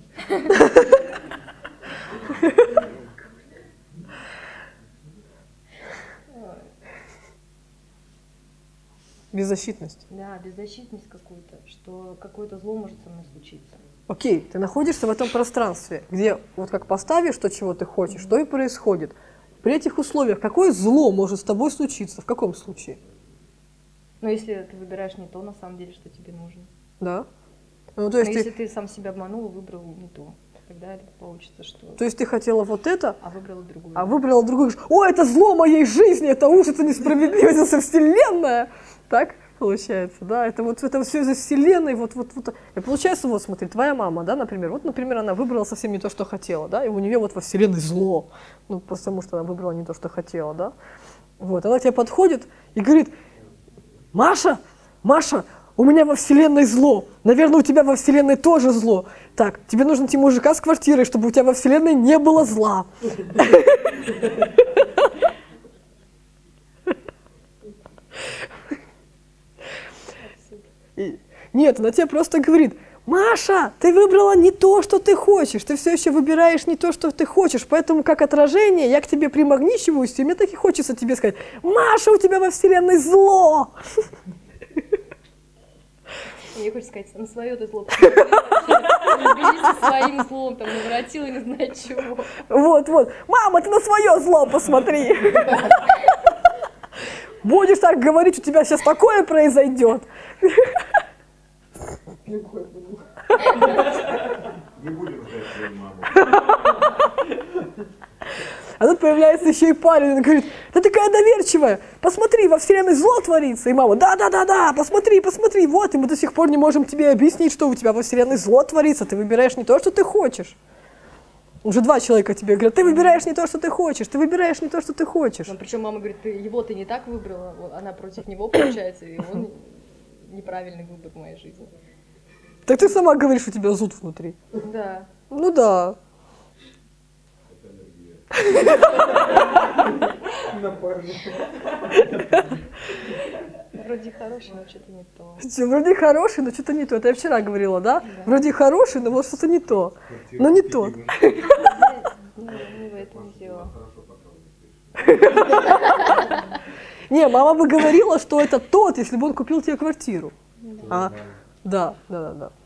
Беззащитность. Да, беззащитность какую-то, что какое-то зло может со мной случиться. Окей, ты находишься в этом пространстве, где вот как поставишь то, чего ты хочешь, то и происходит. При этих условиях какое зло может с тобой случиться? В каком случае? Но если ты выбираешь не то, на самом деле, что тебе нужно. Да? Ну, то Но есть, если ты, ты сам себя обманул, выбрал не то, тогда это получится, что... то есть ты хотела вот это, А выбрала другую. а выбрала другую. Говоришь, о, это зло моей жизни, это ужас, это несправедливость, это вселенная. Так получается, да? Это вот это все из вселенной, вот, вот, вот. И получается, вот смотри, твоя мама, да, например, вот, например, она выбрала совсем не то, что хотела, да, и у нее вот во вселенной зло, ну, потому что она выбрала не то, что хотела, да. Вот, она к тебе подходит и говорит: Маша, Маша, у меня во вселенной зло, наверное, у тебя во вселенной тоже зло. Так, тебе нужно найти мужика с квартирой, чтобы у тебя во вселенной не было зла. И- Нет, она тебе просто говорит: Маша, ты выбрала не то, что ты хочешь, ты все еще выбираешь не то, что ты хочешь, поэтому как отражение я к тебе примагничиваюсь, и мне так и хочется тебе сказать: Маша, у тебя во вселенной зло. Мне хочется сказать, на свое ты зло посмотри. Разберись со своим злом, там, наворотила не знаю чего. Вот, вот. Мама, ты на свое зло посмотри. Будешь так говорить, у тебя сейчас такое произойдет. Не будем ждать свою маму. А тут появляется еще и парень, он говорит, ты такая доверчивая, посмотри, во вселенной зло творится. И мама, да-да-да-да, посмотри, посмотри, вот, и мы до сих пор не можем тебе объяснить, что у тебя во вселенной зло творится, ты выбираешь не то, что ты хочешь. Уже два человека тебе говорят, ты выбираешь не то, что ты хочешь, ты выбираешь не то, что ты хочешь. Ну, причем мама говорит, ты, его ты не так выбрала, вот, она против него получается, и он неправильный выбор в моей жизни. Так ты сама говоришь, у тебя зуд внутри. Да. Ну да. Напарник. Вроде хороший, но что-то не то. Что, вроде хороший, но что-то не то. Это я вчера говорила, да? Вроде хороший, но вот что-то не то. Но не тот. Ну, не в этом дело. Не, мама бы говорила, что это тот, если бы он купил тебе квартиру. А, да, да, да, да.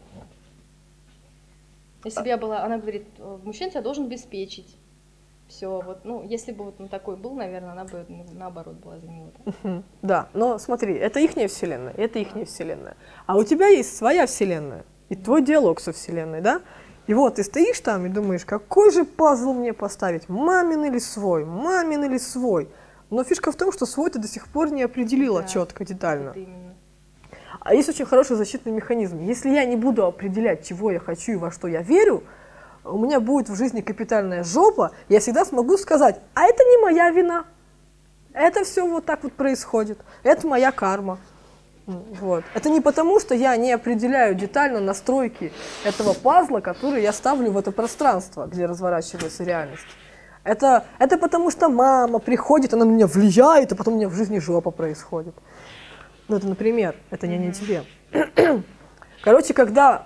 Если бы я была, она говорит, мужчина тебя должен обеспечить. Все, вот, ну, если бы вот он такой был, наверное, она бы наоборот была за него. Угу. Да, но смотри, это ихняя вселенная, это ихняя вселенная. А у тебя есть своя вселенная, и твой диалог со вселенной, да? И вот ты стоишь там и думаешь, какой же пазл мне поставить, мамин или свой, мамин или свой. Но фишка в том, что свой ты до сих пор не определила Да, четко, детально. вот именно. А есть очень хороший защитный механизм. Если я не буду определять, чего я хочу и во что я верю, у меня будет в жизни капитальная жопа, я всегда смогу сказать, а это не моя вина. Это все вот так вот происходит. Это моя карма. Вот. Это не потому, что я не определяю детально настройки этого пазла, который я ставлю в это пространство, где разворачивается реальность. Это, это потому, что мама приходит, она на меня влияет, а потом у меня в жизни жопа происходит. Ну, это, например, это не, не тебе. Короче, когда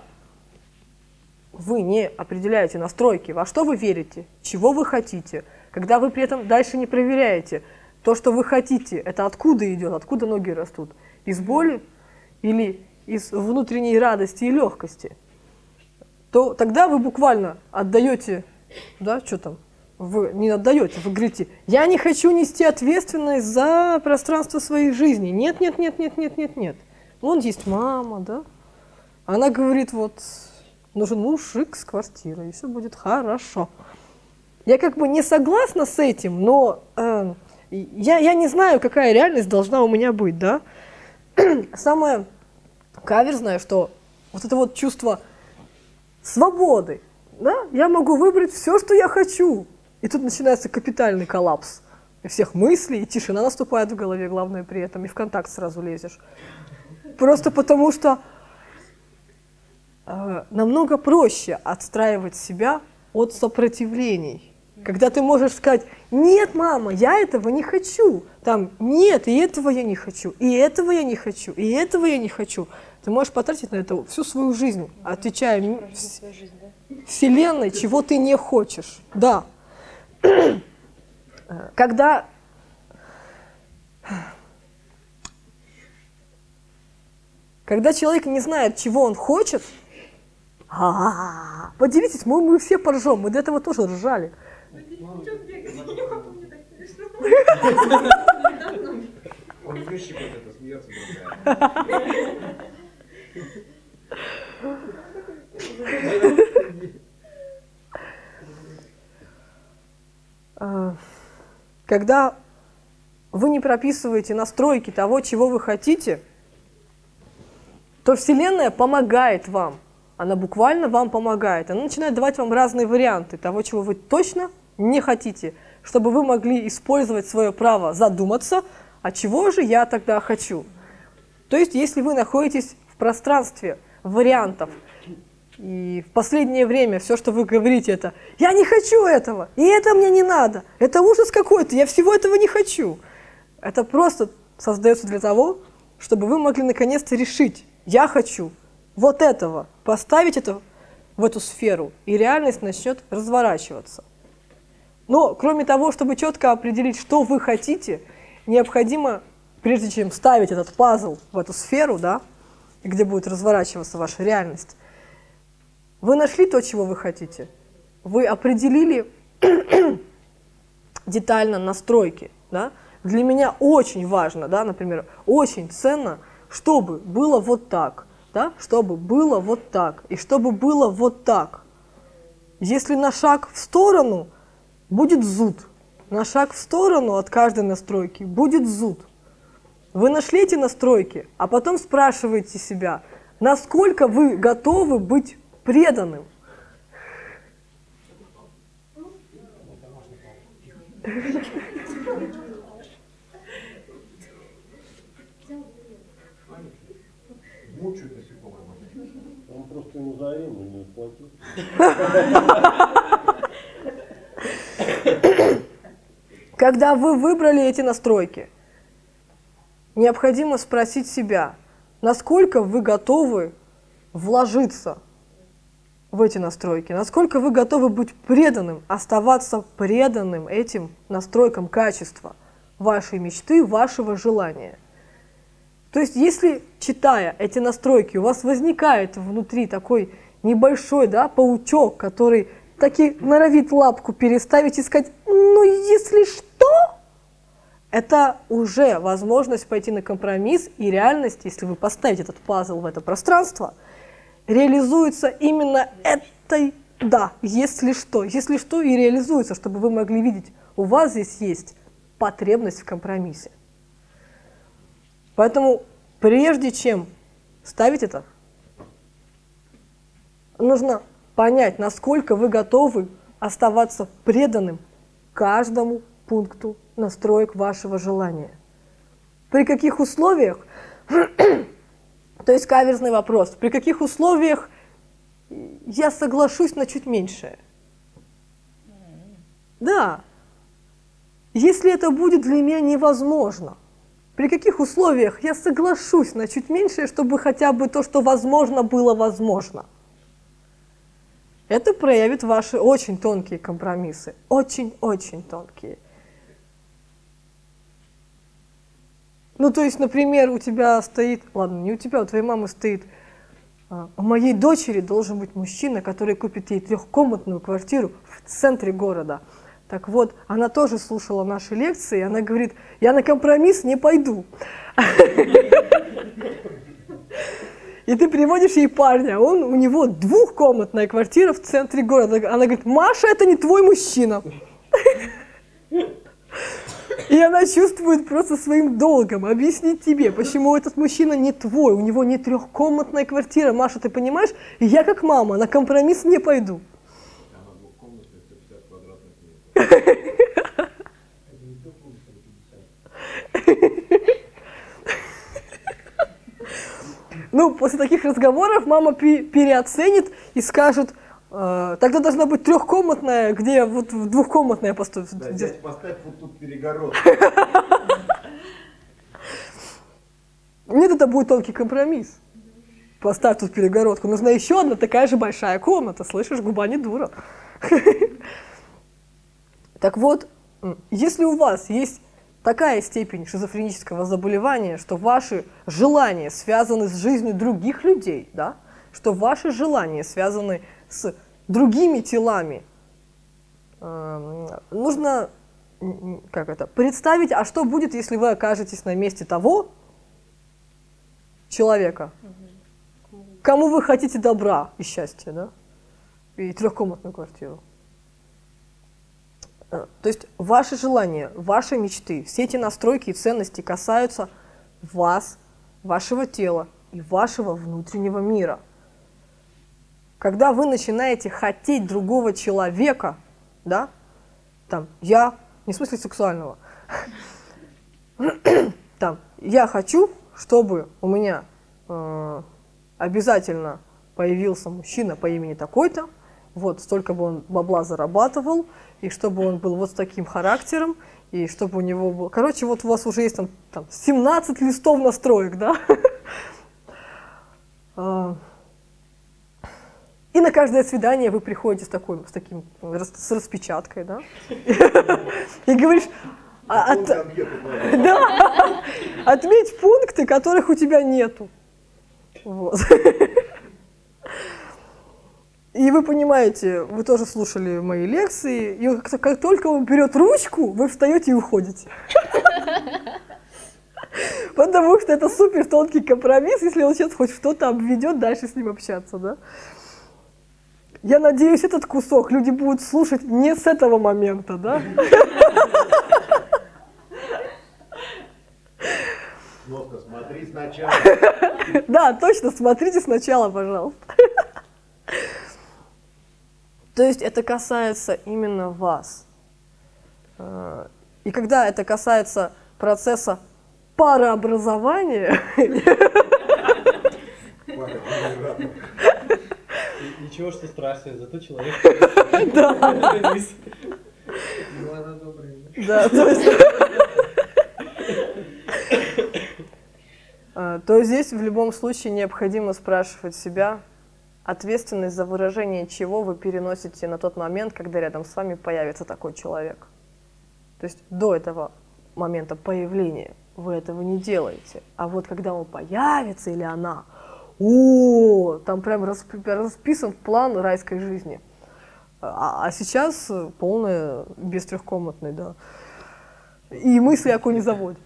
вы не определяете настройки, во что вы верите, чего вы хотите, когда вы при этом дальше не проверяете, то, что вы хотите, это откуда идет, откуда ноги растут, из боли или из внутренней радости и легкости, то тогда вы буквально отдаете, да, что там, вы не отдаете, вы говорите, я не хочу нести ответственность за пространство своей жизни. Нет, нет, нет, нет, нет, нет, нет. Вон есть мама, да. Она говорит, вот, нужен мужик с квартирой, и все будет хорошо. Я как бы не согласна с этим, но э, я, я не знаю, какая реальность должна у меня быть, да. Самое каверзное, что вот это вот чувство свободы, да, я могу выбрать все, что я хочу. И тут начинается капитальный коллапс всех мыслей, и тишина наступает в голове, главное при этом, и в контакт сразу лезешь. Просто потому что э, намного проще отстраивать себя от сопротивлений. Когда ты можешь сказать, нет, мама, я этого не хочу. Там, нет, и этого я не хочу, и этого я не хочу, и этого я не хочу. Ты можешь потратить на это всю свою жизнь, отвечая Вселенной, чего ты не хочешь. Да. Когда Когда человек не знает, чего он хочет, а-а-а, поделитесь, мы, мы все поржем, мы до этого тоже ржали. Он извещик вот это смеется, другая. Когда вы не прописываете настройки того, чего вы хотите, то Вселенная помогает вам. Она буквально вам помогает. Она начинает давать вам разные варианты того, чего вы точно не хотите, чтобы вы могли использовать свое право задуматься, а чего же я тогда хочу. То есть, если вы находитесь в пространстве вариантов, и в последнее время все, что вы говорите, это «я не хочу этого, и это мне не надо, это ужас какой-то, я всего этого не хочу». Это просто создается для того, чтобы вы могли наконец-то решить «я хочу вот этого», поставить это в эту сферу, и реальность начнет разворачиваться. Но кроме того, чтобы четко определить, что вы хотите, необходимо, прежде чем ставить этот пазл в эту сферу, да, и где будет разворачиваться ваша реальность. Вы нашли то, чего вы хотите. Вы определили детально настройки. Да? Для меня очень важно, да, например, очень ценно, чтобы было вот так, да? Чтобы было вот так, и чтобы было вот так. Если на шаг в сторону, будет зуд. На шаг в сторону от каждой настройки будет зуд. Вы нашли эти настройки, а потом спрашиваете себя, насколько вы готовы быть преданным. Мучают насекомые. Он просто ему за аренду не заплатил. Когда вы выбрали эти настройки, необходимо спросить себя, насколько вы готовы вложиться в эти настройки, насколько вы готовы быть преданным, оставаться преданным этим настройкам качества вашей мечты, вашего желания. То есть, если, читая эти настройки, у вас возникает внутри такой небольшой, да, паучок, который таки норовит лапку переставить и сказать, ну, если что, это уже возможность пойти на компромисс, и реальность, если вы поставите этот пазл в это пространство, реализуется именно этой, да, если что, если что, и реализуется, чтобы вы могли видеть, у вас здесь есть потребность в компромиссе. Поэтому, прежде чем ставить это, нужно понять, насколько вы готовы оставаться преданным каждому пункту настроек вашего желания. При каких условиях, то есть каверзный вопрос, при каких условиях я соглашусь на чуть меньшее? Да, если это будет для меня невозможно, при каких условиях я соглашусь на чуть меньшее, чтобы хотя бы то, что возможно, было возможно? Это проявит ваши очень тонкие компромиссы, очень-очень тонкие. Ну, то есть, например, у тебя стоит, ладно, не у тебя, у твоей мамы стоит, а, у моей дочери должен быть мужчина, который купит ей трехкомнатную квартиру в центре города. Так вот, она тоже слушала наши лекции, и она говорит, я на компромисс не пойду. И ты приводишь ей парня, он, у него двухкомнатная квартира в центре города. Она говорит, Маша, это не твой мужчина. И она чувствует просто своим долгом объяснить тебе, почему этот мужчина не твой, у него не трехкомнатная квартира. Маша, ты понимаешь? И я как мама на компромисс не пойду. Она двухкомнатная, сто пятьдесят квадратных метров. Ну, после таких разговоров мама переоценит и скажет, э, тогда должна быть трехкомнатная, где вот двухкомнатная поступит. Да, дядь, поставь вот тут перегородку. Нет, это будет тонкий компромисс. Поставь тут перегородку. Нужна еще одна такая же большая комната. Слышишь, губа не дура. Так вот, если у вас есть такая степень шизофренического заболевания, что ваши желания связаны с жизнью других людей, да? Что ваши желания связаны с другими телами, э, нужно как это, представить, а что будет, если вы окажетесь на месте того человека, кому вы хотите добра и счастья, да? И трехкомнатную квартиру. То есть ваши желания, ваши мечты, все эти настройки и ценности касаются вас, вашего тела и вашего внутреннего мира. Когда вы начинаете хотеть другого человека, да, там, я, не в смысле сексуального, там, я хочу, чтобы у меня э, обязательно появился мужчина по имени такой-то, вот, столько бы он бабла зарабатывал, и чтобы он был вот с таким характером, и чтобы у него был... Короче, вот у вас уже есть там, там семнадцать листов настроек, да? И на каждое свидание вы приходите с, такой, с таким, с распечаткой, да? И говоришь... От... Да, отметь пункты, которых у тебя нету. Вот. И вы понимаете, вы тоже слушали мои лекции, и как, как только он берет ручку, вы встаете и уходите. Потому что это супер тонкий компромисс, если он сейчас хоть что-то обведет, дальше с ним общаться, да? Я надеюсь, этот кусок люди будут слушать не с этого момента, да? Кнопка «Смотри сначала». Да, точно, смотрите сначала, пожалуйста. То есть это касается именно вас. И когда это касается процесса парообразования, Ничего, что страшное, зато человек. Ну, она добрая. да, то есть, а, то здесь в любом случае необходимо спрашивать себя, ответственность за выражение чего вы переносите на тот момент, когда рядом с вами появится такой человек. То есть до этого момента появления вы этого не делаете. А вот когда он появится или она, о, там прям расписан план райской жизни. А, а сейчас полная без трехкомнатной, да. И мысли о коне заводе.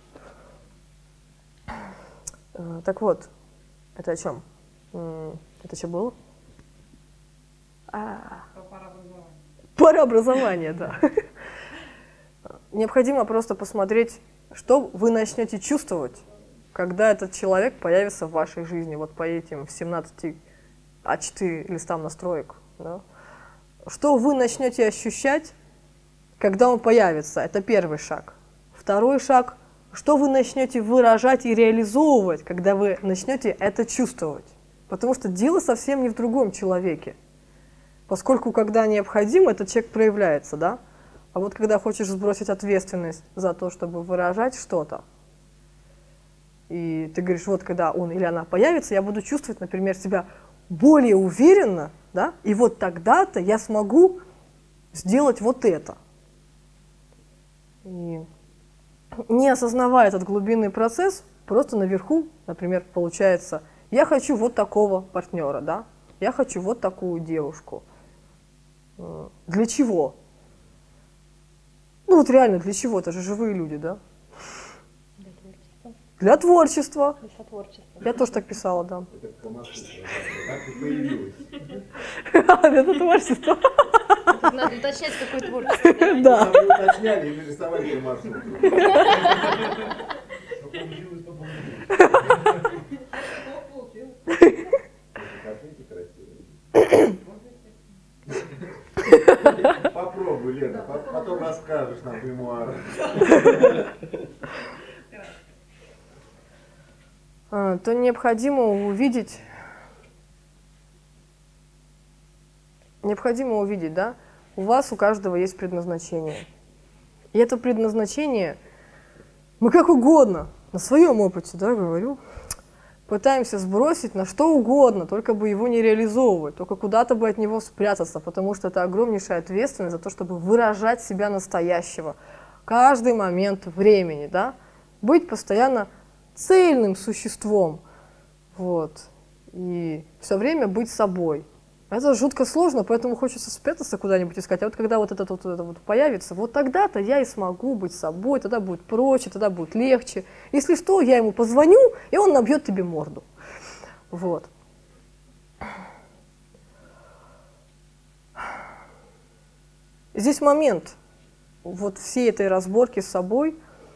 Так вот, это о чем? Это что было? А, парообразование, да. Необходимо просто посмотреть, что вы начнете чувствовать, когда этот человек появится в вашей жизни, вот по этим семнадцати а четыре листам настроек. Да? Что вы начнете ощущать, когда он появится, это первый шаг. Второй шаг, что вы начнете выражать и реализовывать, когда вы начнете это чувствовать. Потому что дело совсем не в другом человеке. Поскольку, когда необходимо, этот человек проявляется, да? А вот когда хочешь сбросить ответственность за то, чтобы выражать что-то, и ты говоришь, вот когда он или она появится, я буду чувствовать, например, себя более уверенно, да? И вот тогда-то я смогу сделать вот это. И не осознавая этот глубинный процесс, просто наверху, например, получается, я хочу вот такого партнера, да? Я хочу вот такую девушку. Для чего? Ну вот реально, для чего? Это же живые люди, да? Для творчества. Для творчества. Для сотворчества. Я тоже так писала, да. Это Камасуtra. Так и появилось. Это творчество. Тут надо уточнять, какое творчество. Да. Там мы уточняли и нарисовали Камасутру. Что получилось, то получилось. Хотите красиво? Попробуй, Лена, потом расскажешь нам мемуары. А, то необходимо увидеть, необходимо увидеть, да, у вас, у каждого есть предназначение. И это предназначение мы как угодно, на своем опыте, да, говорю, пытаемся сбросить на что угодно, только бы его не реализовывать, только куда-то бы от него спрятаться, потому что это огромнейшая ответственность за то, чтобы выражать себя настоящего каждый момент времени, да, быть постоянно цельным существом, вот, и все время быть собой. Это жутко сложно, поэтому хочется спрятаться куда-нибудь искать. А вот когда вот это вот, это вот появится, вот тогда-то я и смогу быть собой, тогда будет проще, тогда будет легче. Если что, я ему позвоню, и он набьет тебе морду. Вот. Здесь момент вот всей этой разборки с собой.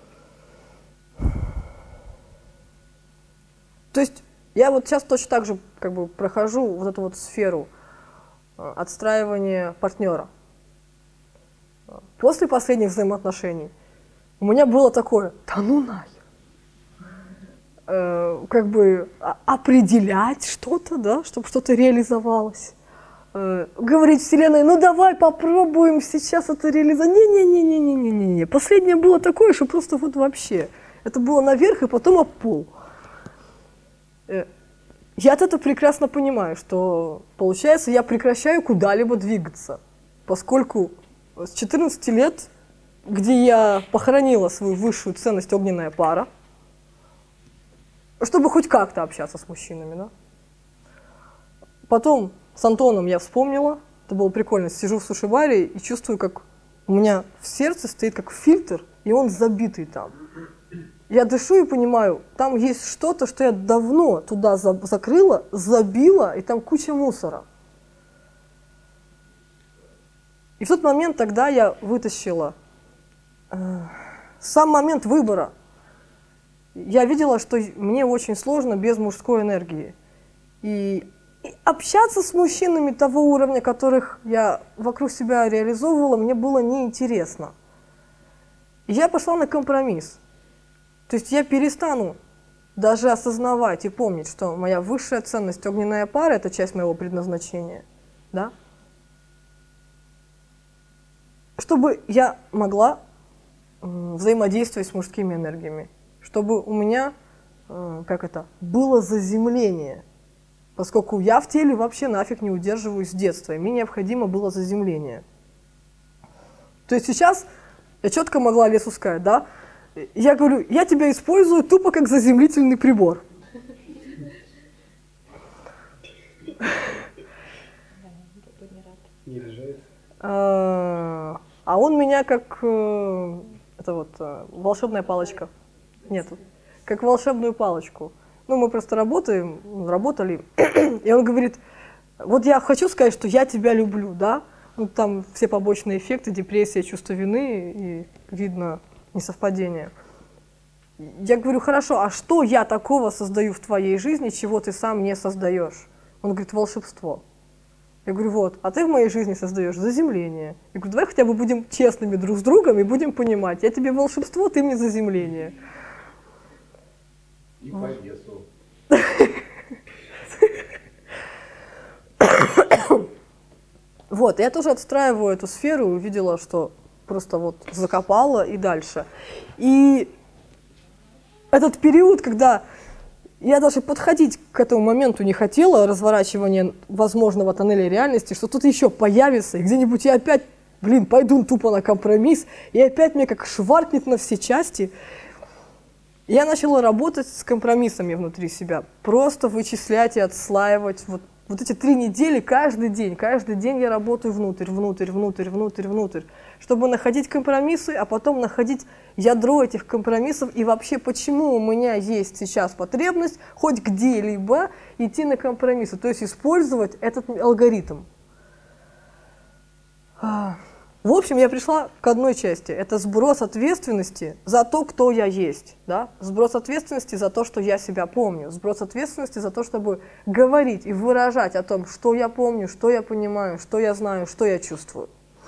То есть я вот сейчас точно так же как бы прохожу вот эту вот сферу отстраивания партнера. После последних взаимоотношений у меня было такое, да ну нахер. Э, как бы определять что-то, да, чтобы что-то реализовалось. Э, говорить Вселенной, ну давай попробуем сейчас это реализовать. Не-не-не-не-не-не-не. Последнее было такое, что просто вот вообще. Это было наверх и потом об пол. Э, Я от этого прекрасно понимаю, что, получается, я прекращаю куда-либо двигаться, поскольку с четырнадцати лет, где я похоронила свою высшую ценность огненная пара, чтобы хоть как-то общаться с мужчинами, да? потом с Антоном я вспомнила, это было прикольно, сижу в суши-баре и чувствую, как у меня в сердце стоит как фильтр, и он забитый там. Я дышу и понимаю, там есть что-то, что я давно туда за закрыла, забила, и там куча мусора. И в тот момент тогда я вытащила э, сам момент выбора. Я видела, что мне очень сложно без мужской энергии. И, и общаться с мужчинами того уровня, которых я вокруг себя реализовывала, мне было неинтересно. И я пошла на компромисс. То есть я перестану даже осознавать и помнить, что моя высшая ценность огненная пара – это часть моего предназначения. Да? Чтобы я могла э, взаимодействовать с мужскими энергиями. Чтобы у меня, э, как это, было заземление. Поскольку я в теле вообще нафиг не удерживаюсь с детства, и мне необходимо было заземление. То есть сейчас я четко могла Лесу сказать, да? Я говорю, я тебя использую тупо как заземлительный прибор. Не обижается. А он меня как, это вот, волшебная палочка. Нет, как волшебную палочку. Ну, мы просто работаем, работали, и он говорит, вот я хочу сказать, что я тебя люблю, да? Ну, там все побочные эффекты, депрессия, чувство вины, и видно несовпадение. Я говорю, хорошо, а что я такого создаю в твоей жизни, чего ты сам не создаешь? Он говорит, волшебство. Я говорю, вот, а ты в моей жизни создаешь заземление. Я говорю, давай хотя бы будем честными друг с другом и будем понимать, я тебе волшебство, ты мне заземление. И по весу. Вот, я тоже отстраиваю эту сферу и увидела, что просто вот закопала и дальше. И этот период, когда я даже подходить к этому моменту не хотела, разворачивания возможного тоннеля реальности, что тут еще появится, и где-нибудь я опять, блин, пойду тупо на компромисс, и опять мне как шваркнет на все части. Я начала работать с компромиссами внутри себя, просто вычислять и отслаивать. Вот, вот эти три недели каждый день, каждый день я работаю внутрь, внутрь, внутрь, внутрь, внутрь, чтобы находить компромиссы, а потом находить ядро этих компромиссов и вообще, почему у меня есть сейчас потребность хоть где-либо идти на компромиссы, то есть использовать этот алгоритм. В общем, я пришла к одной части. Это сброс ответственности за то, кто я есть. Да? Сброс ответственности за то, что я себя помню. Сброс ответственности за то, чтобы говорить и выражать о том, что я помню, что я понимаю, что я знаю, что я чувствую.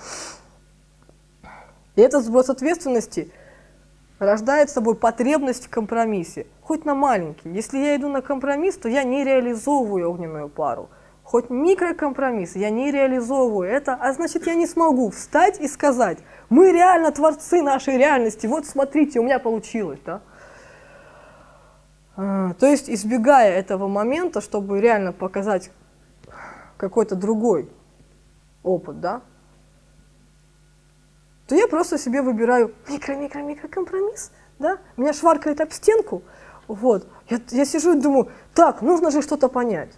И этот сброс ответственности рождает с собой потребность в компромиссе. Хоть на маленький. Если я иду на компромисс, то я не реализовываю огненную пару. Хоть микрокомпромисс я не реализовываю это, а значит, я не смогу встать и сказать, мы реально творцы нашей реальности, вот смотрите, у меня получилось. Да? А, то есть, избегая этого момента, чтобы реально показать какой-то другой опыт, да, то я просто себе выбираю микро-микро-микрокомпромисс, да, меня шваркает об стенку, вот, я, я сижу и думаю, так, нужно же что-то понять.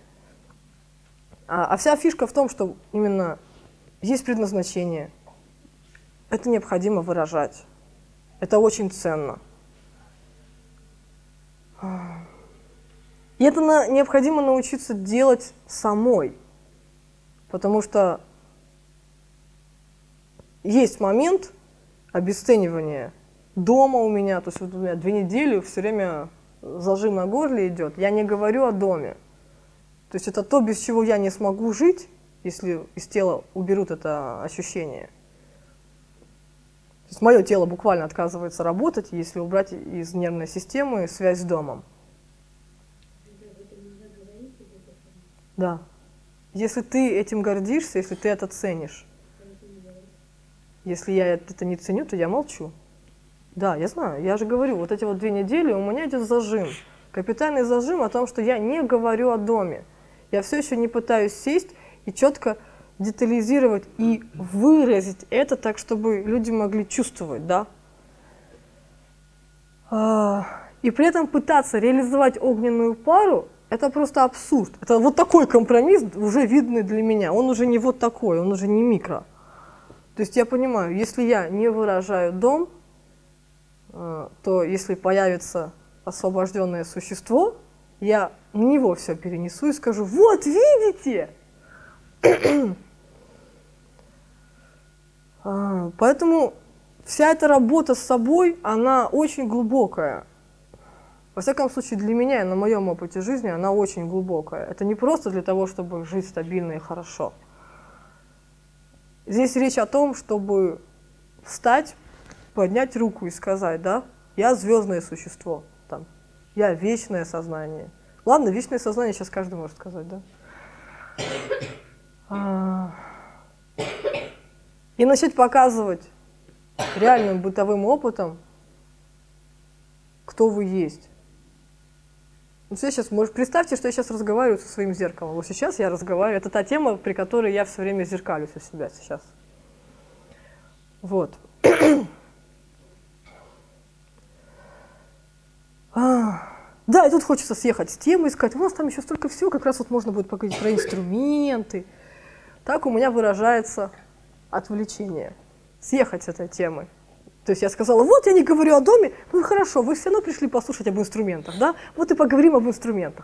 А вся фишка в том, что именно есть предназначение. Это необходимо выражать. Это очень ценно. И это на, необходимо научиться делать самой. Потому что есть момент обесценивания дома у меня. То есть вот у меня две недели все время зажим на горле идет. Я не говорю о доме. То есть это то, без чего я не смогу жить, если из тела уберут это ощущение. То есть мое тело буквально отказывается работать, если убрать из нервной системы связь с домом. Да. Если ты этим гордишься, если ты это ценишь. Если я это не ценю, то я молчу. Да, я знаю, я же говорю, вот эти вот две недели у меня идет зажим. Капитальный зажим о том, что я не говорю о доме. Я все еще не пытаюсь сесть и четко детализировать и выразить это так, чтобы люди могли чувствовать, да. И при этом пытаться реализовать огненную пару это просто абсурд. Это вот такой компромисс уже видный для меня. Он уже не вот такой, он уже не микро. То есть я понимаю, если я не выражаю дом, то если появится освобожденное существо, я на него все перенесу и скажу: вот видите! Поэтому вся эта работа с собой, она очень глубокая. Во всяком случае, для меня и на моем опыте жизни она очень глубокая. Это не просто для того, чтобы жить стабильно и хорошо. Здесь речь о том, чтобы встать, поднять руку и сказать: да, я звездное существо, там, я вечное сознание. Ладно, вечное сознание сейчас каждый может сказать, да? И начать показывать реальным бытовым опытом, кто вы есть. Вот я сейчас, может, представьте, что я сейчас разговариваю со своим зеркалом. Вот сейчас я разговариваю. Это та тема, при которой я все время зеркалюсь у себя сейчас. Вот. Да, и тут хочется съехать с темы и сказать: у нас там еще столько всего, как раз вот можно будет поговорить про инструменты. Так у меня выражается отвлечение. Съехать с этой темы. То есть я сказала: вот я не говорю о доме, ну хорошо, вы все равно пришли послушать об инструментах, да? Вот и поговорим об инструментах.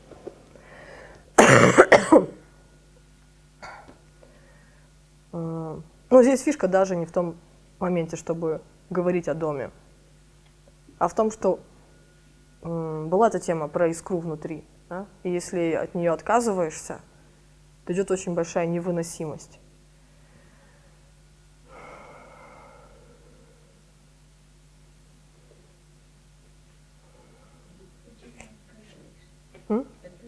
Но здесь фишка даже не в том моменте, чтобы говорить о доме, а в том, что была эта тема про искру внутри, да? И если от нее отказываешься, то идет очень большая невыносимость. М?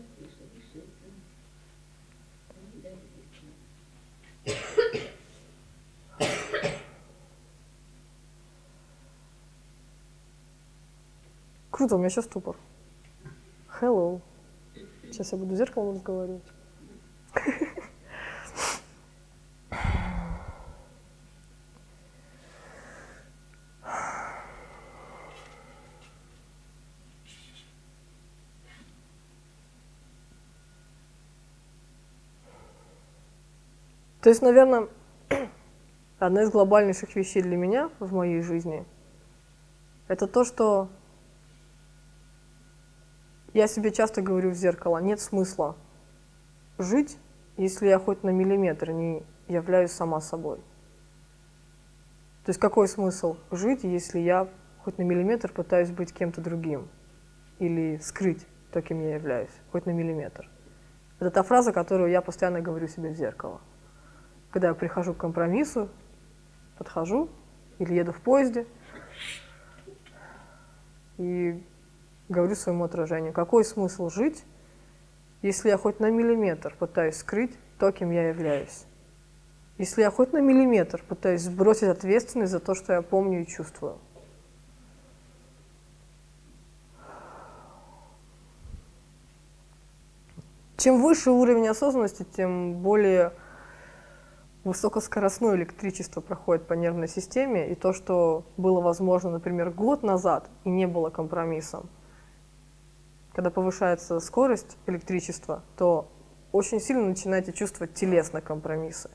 Круто, у меня сейчас ступор. Hello. Сейчас я буду зеркалом разговаривать. То есть, наверное, одна из глобальнейших вещей для меня в моей жизни — это то, что я себе часто говорю в зеркало: нет смысла жить, если я хоть на миллиметр не являюсь сама собой. То есть какой смысл жить, если я хоть на миллиметр пытаюсь быть кем-то другим или скрыть то, кем я являюсь, хоть на миллиметр. Это та фраза, которую я постоянно говорю себе в зеркало. Когда я прихожу к компромиссу, подхожу или еду в поезде и говорю своему отражению: какой смысл жить, если я хоть на миллиметр пытаюсь скрыть то, кем я являюсь? Если я хоть на миллиметр пытаюсь сбросить ответственность за то, что я помню и чувствую? Чем выше уровень осознанности, тем более высокоскоростное электричество проходит по нервной системе, и то, что было возможно, например, год назад и не было компромиссом, когда повышается скорость электричества, то очень сильно начинаете чувствовать телесно компромиссы.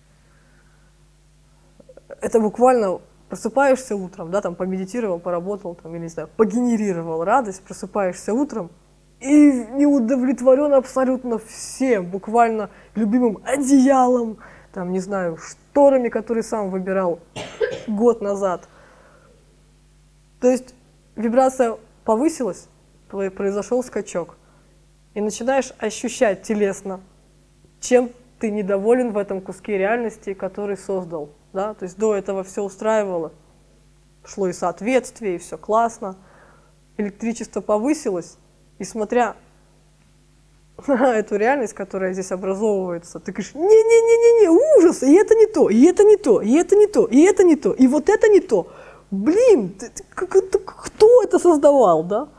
Это буквально просыпаешься утром, да, там помедитировал, поработал, там, или не знаю, погенерировал радость, просыпаешься утром и не удовлетворен абсолютно всем, буквально любимым одеялом, там, не знаю, шторами, которые сам выбирал год назад. То есть вибрация повысилась, произошел скачок. И начинаешь ощущать телесно, чем ты недоволен в этом куске реальности, который создал. Да? То есть до этого все устраивало, шло и соответствие, и все классно. Электричество повысилось, и смотря на эту реальность, которая здесь образовывается, ты говоришь: не-не-не-не-не, ужас, и это не то, и это не то, и это не то, и это не то, и вот это не то. Блин, ты, ты, кто это создавал, да?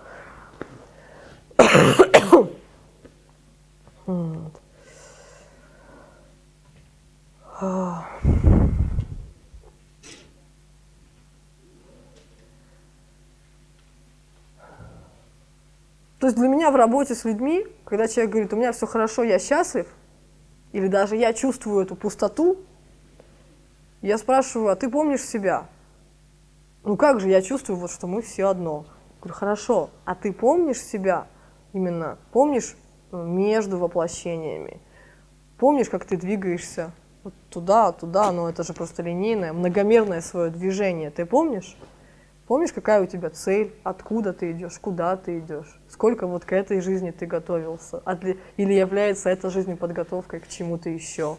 Вот. То есть для меня в работе с людьми, когда человек говорит, у меня все хорошо, я счастлив, или даже я чувствую эту пустоту, я спрашиваю, а ты помнишь себя? Ну как же, я чувствую, вот, что мы все одно. Я говорю, хорошо, а ты помнишь себя? Именно помнишь между воплощениями? Помнишь, как ты двигаешься вот туда, туда, но это же просто линейное, многомерное свое движение. Ты помнишь? Помнишь, какая у тебя цель, откуда ты идешь, куда ты идешь, сколько вот к этой жизни ты готовился, или является эта жизнь подготовкой к чему-то еще?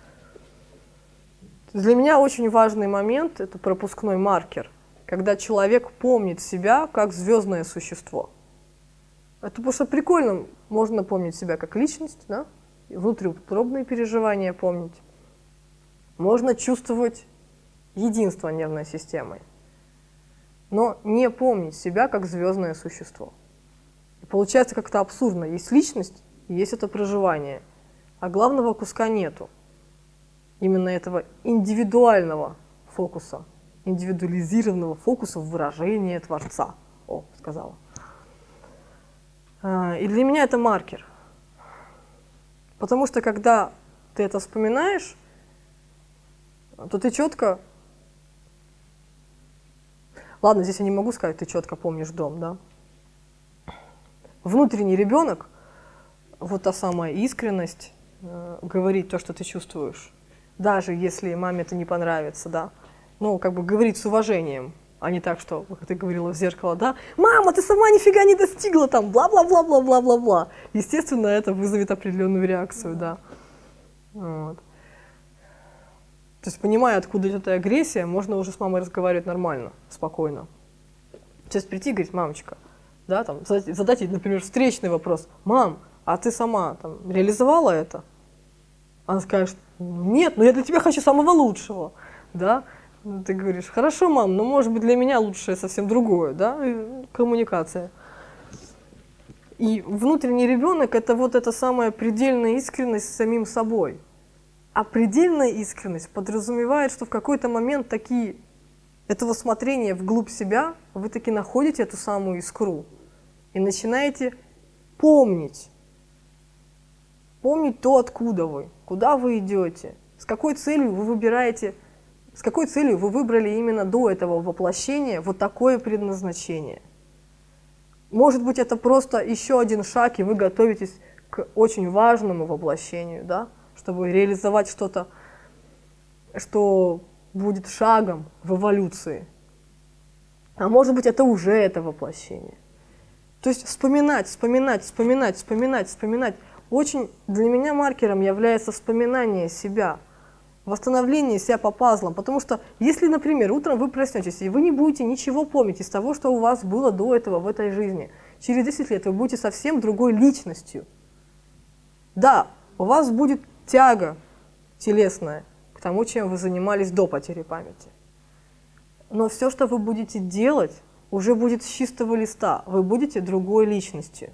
Для меня очень важный момент – это пропускной маркер, когда человек помнит себя как звездное существо. Это потому что прикольно, можно помнить себя как личность, да? Внутриутробные переживания помнить. Можно чувствовать единство нервной системой, но не помнить себя как звездное существо. И получается как-то абсурдно. Есть личность, и есть это проживание, а главного куска нету. Именно этого индивидуального фокуса, индивидуализированного фокуса в выражении Творца. О, сказала. И для меня это маркер. Потому что когда ты это вспоминаешь, то ты четко... Ладно, здесь я не могу сказать, ты четко помнишь дом, да? Внутренний ребенок, вот та самая искренность, э, говорить то, что ты чувствуешь, даже если маме это не понравится, да? Ну, как бы говорить с уважением, а не так, что, как ты говорила в зеркало, да? Мама, ты сама нифига не достигла там, бла-бла-бла-бла-бла-бла-бла. Естественно, это вызовет определенную реакцию, да. Вот. То есть, понимая, откуда идет эта агрессия, можно уже с мамой разговаривать нормально, спокойно. То есть прийти и говорить, мамочка, да, там, задать, задать ей, например, встречный вопрос. Мам, а ты сама там реализовала это? Она скажет, нет, но я для тебя хочу самого лучшего, да. Ты говоришь, хорошо, мам, но может быть для меня лучшее совсем другое, да, и коммуникация. И внутренний ребенок – это вот эта самая предельная искренность с самим собой. А предельная искренность подразумевает, что в какой-то момент такие, этого смотрения вглубь себя вы таки находите эту самую искру и начинаете помнить. Помнить то, откуда вы, куда вы идете, с какой целью вы выбираете, с какой целью вы выбрали именно до этого воплощения вот такое предназначение. Может быть, это просто еще один шаг, и вы готовитесь к очень важному воплощению, да? Чтобы реализовать что-то, что будет шагом в эволюции. А может быть, это уже это воплощение. То есть вспоминать, вспоминать, вспоминать, вспоминать, вспоминать. Очень для меня маркером является вспоминание себя, восстановление себя по пазлам. Потому что если, например, утром вы проснетесь, и вы не будете ничего помнить из того, что у вас было до этого в этой жизни, через десять лет вы будете совсем другой личностью. Да, у вас будет тяга телесная к тому, чем вы занимались до потери памяти. Но все, что вы будете делать, уже будет с чистого листа. Вы будете другой личностью.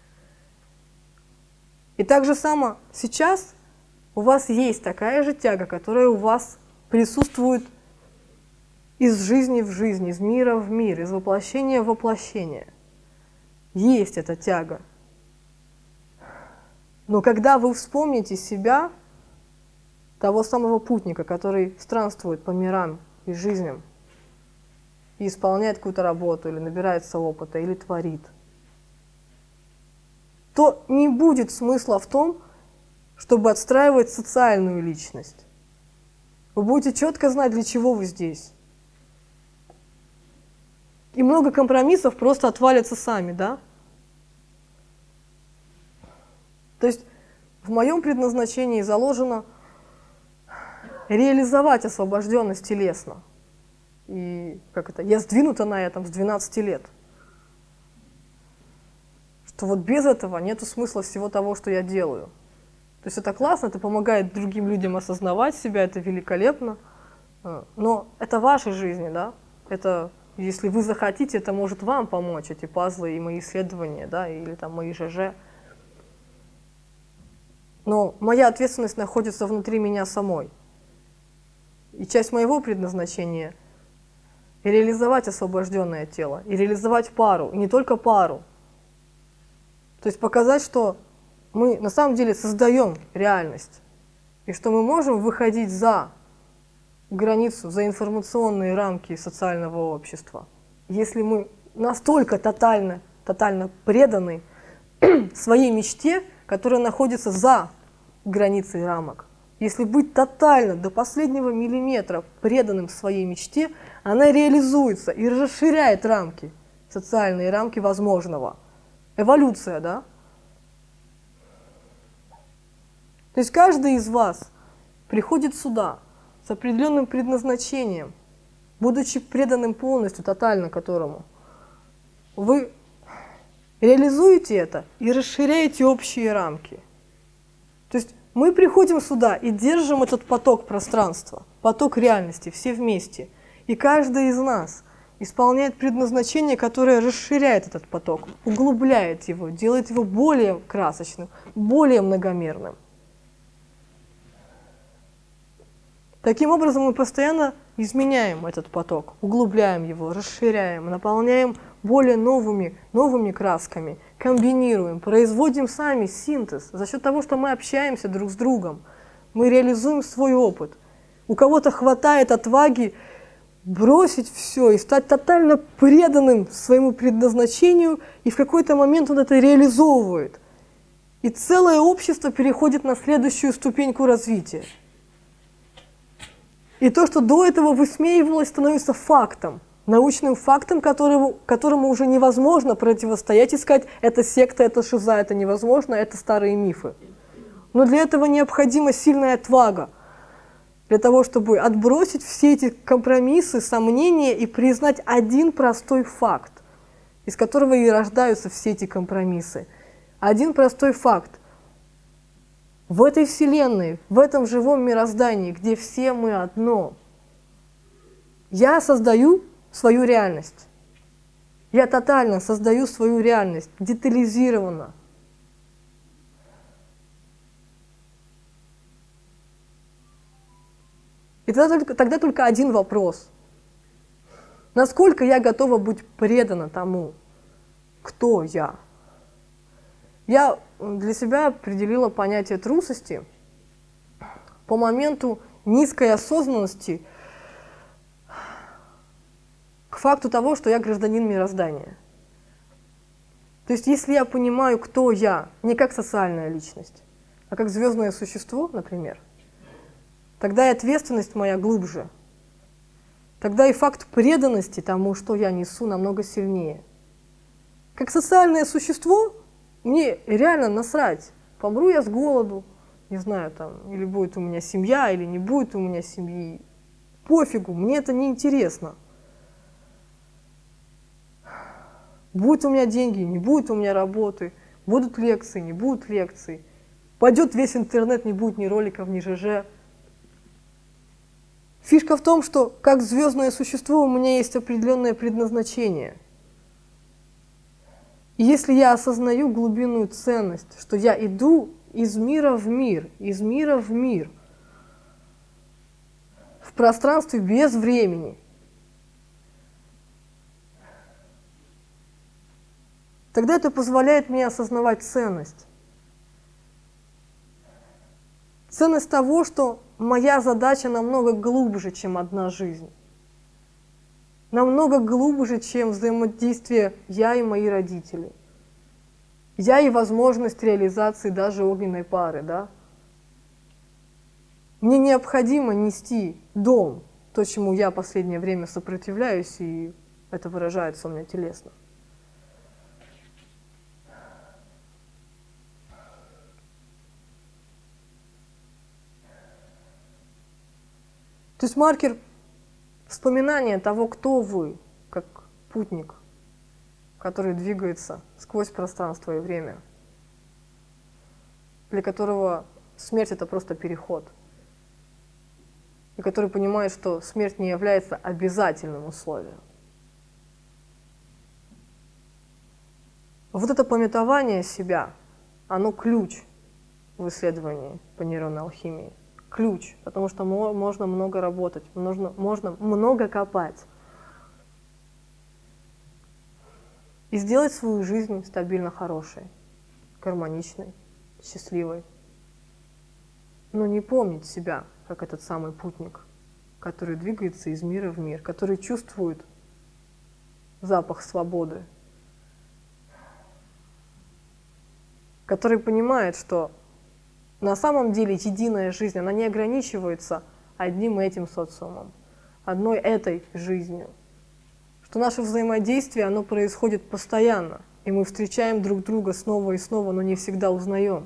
И так же само сейчас у вас есть такая же тяга, которая у вас присутствует из жизни в жизнь, из мира в мир, из воплощения в воплощение. Есть эта тяга. Но когда вы вспомните себя, того самого путника, который странствует по мирам и жизням, и исполняет какую-то работу, или набирается опыта, или творит, то не будет смысла в том, чтобы отстраивать социальную личность. Вы будете четко знать, для чего вы здесь. И много компромиссов просто отвалятся сами, да? То есть в моем предназначении заложено реализовать освобожденность телесно. И как это? Я сдвинута на этом с двенадцати лет. Что вот без этого нету смысла всего того, что я делаю. То есть это классно, это помогает другим людям осознавать себя, это великолепно. Но это ваши жизни, да? Это, если вы захотите, это может вам помочь, эти пазлы и мои исследования, да, или там мои ЖЖ. Но моя ответственность находится внутри меня самой. И часть моего предназначения – реализовать освобожденное тело, и реализовать пару, и не только пару, То есть показать, что мы на самом деле создаем реальность, и что мы можем выходить за границу, за информационные рамки социального общества, если мы настолько тотально, тотально преданы своей мечте, которая находится за границей рамок. Если быть тотально, до последнего миллиметра преданным своей мечте, она реализуется и расширяет рамки, социальные рамки возможного. Эволюция, да? То есть каждый из вас приходит сюда с определенным предназначением, будучи преданным полностью, тотально которому. Вы реализуете это и расширяете общие рамки. То есть мы приходим сюда и держим этот поток пространства, поток реальности, все вместе. И каждый из нас исполняет предназначение, которое расширяет этот поток, углубляет его, делает его более красочным, более многомерным. Таким образом, мы постоянно изменяем этот поток, углубляем его, расширяем, наполняем более новыми, новыми красками, комбинируем, производим сами синтез. За счет того, что мы общаемся друг с другом, мы реализуем свой опыт. У кого-то хватает отваги бросить все и стать тотально преданным своему предназначению, и в какой-то момент он это реализовывает. И целое общество переходит на следующую ступеньку развития. И то, что до этого высмеивалось, становится фактом, научным фактом, которому, которому уже невозможно противостоять и сказать, это секта, это шиза, это невозможно, это старые мифы. Но для этого необходима сильная отвага, для того, чтобы отбросить все эти компромиссы, сомнения и признать один простой факт, из которого и рождаются все эти компромиссы. Один простой факт. В этой вселенной, в этом живом мироздании, где все мы одно, я создаю свою реальность. Я тотально создаю свою реальность, детализированно. И тогда только, тогда только один вопрос. Насколько я готова быть предана тому, кто я? Я для себя определила понятие трусости по моменту низкой осознанности к факту того, что я гражданин мироздания. То есть если я понимаю, кто я, не как социальная личность, а как звездное существо, например, тогда и ответственность моя глубже. Тогда и факт преданности тому, что я несу, намного сильнее. Как социальное существо мне реально насрать, помру я с голоду, не знаю, там, или будет у меня семья, или не будет у меня семьи. Пофигу, мне это не интересно. Будет у меня деньги, не будет у меня работы, будут лекции, не будут лекций. Пойдет весь интернет, не будет ни роликов, ни ЖЖ. Фишка в том, что как звездное существо у меня есть определенное предназначение. И если я осознаю глубинную ценность, что я иду из мира в мир, из мира в мир, в пространстве без времени, тогда это позволяет мне осознавать ценность. Ценность того, что моя задача намного глубже, чем одна жизнь. Намного глубже, чем взаимодействие я и мои родители. Я и возможность реализации даже огненной пары, да? Мне необходимо нести дом, то, чему я в последнее время сопротивляюсь, и это выражается у меня телесно. То есть маркер вспоминания того, кто вы, как путник, который двигается сквозь пространство и время, для которого смерть — это просто переход, и который понимает, что смерть не является обязательным условием. Вот это памятование себя, оно ключ в исследовании по нейронной алхимии. Ключ, потому что можно много работать, можно, можно много копать и сделать свою жизнь стабильно хорошей. гармоничной, счастливой. Но не помнить себя, как этот самый путник, который двигается из мира в мир, который чувствует запах свободы, который понимает, что на самом деле единая жизнь, она не ограничивается одним этим социумом, одной этой жизнью, что наше взаимодействие, оно происходит постоянно, и мы встречаем друг друга снова и снова, но не всегда узнаем.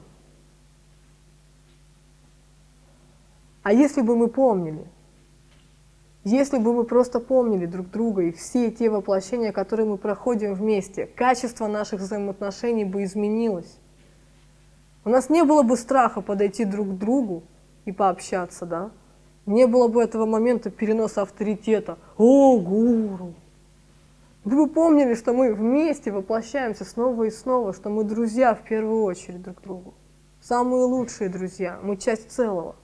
А если бы мы помнили, если бы мы просто помнили друг друга и все те воплощения, которые мы проходим вместе, качество наших взаимоотношений бы изменилось. У нас не было бы страха подойти друг к другу и пообщаться, да? Не было бы этого момента переноса авторитета. О, гуру! Вы бы помнили, что мы вместе воплощаемся снова и снова, что мы друзья в первую очередь друг другу. Самые лучшие друзья, мы часть целого.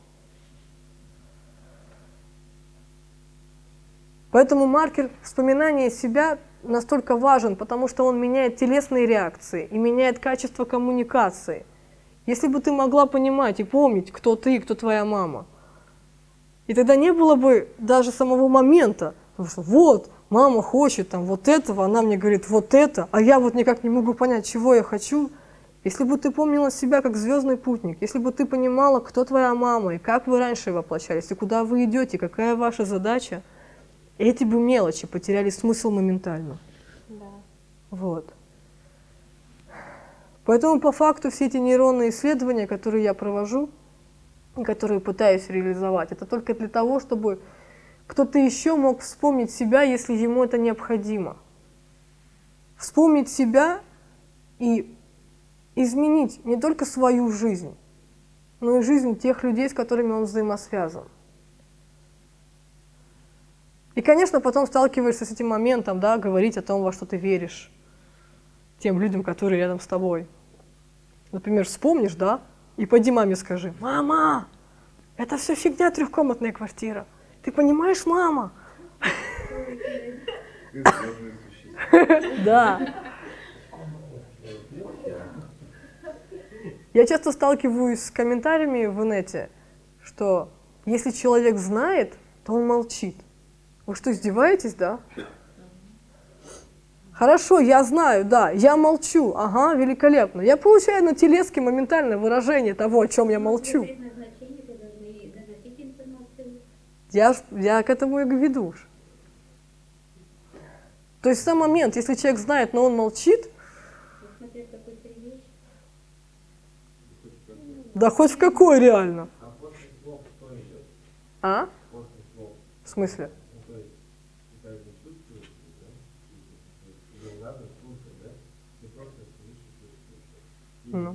Поэтому маркер вспоминания себя настолько важен, потому что он меняет телесные реакции и меняет качество коммуникации. Если бы ты могла понимать и помнить, кто ты, кто твоя мама, и тогда не было бы даже самого момента, потому что вот, мама хочет там вот этого, она мне говорит вот это, а я вот никак не могу понять, чего я хочу. Если бы ты помнила себя как звездный путник, если бы ты понимала, кто твоя мама, и как вы раньше воплощались, и куда вы идете, какая ваша задача, эти бы мелочи потеряли смысл моментально. Да. Вот. Поэтому по факту все эти нейронные исследования, которые я провожу, и которые пытаюсь реализовать, это только для того, чтобы кто-то еще мог вспомнить себя, если ему это необходимо. Вспомнить себя и изменить не только свою жизнь, но и жизнь тех людей, с которыми он взаимосвязан. И, конечно, потом сталкиваешься с этим моментом, да, говорить о том, во что ты веришь, тем людям, которые рядом с тобой. Например, вспомнишь, да, и пойди маме скажи: «Мама, это все фигня, трехкомнатная квартира. Ты понимаешь, мама?» Да. Я часто сталкиваюсь с комментариями в инете, что если человек знает, то он молчит. Вы что, издеваетесь, да? Хорошо, я знаю, да, я молчу, ага, великолепно. Я получаю на телеске моментальное выражение того, о чем я молчу. Я, я к этому и веду. То есть в сам момент, если человек знает, но он молчит, да хоть в какой реально. А? В смысле? Ну.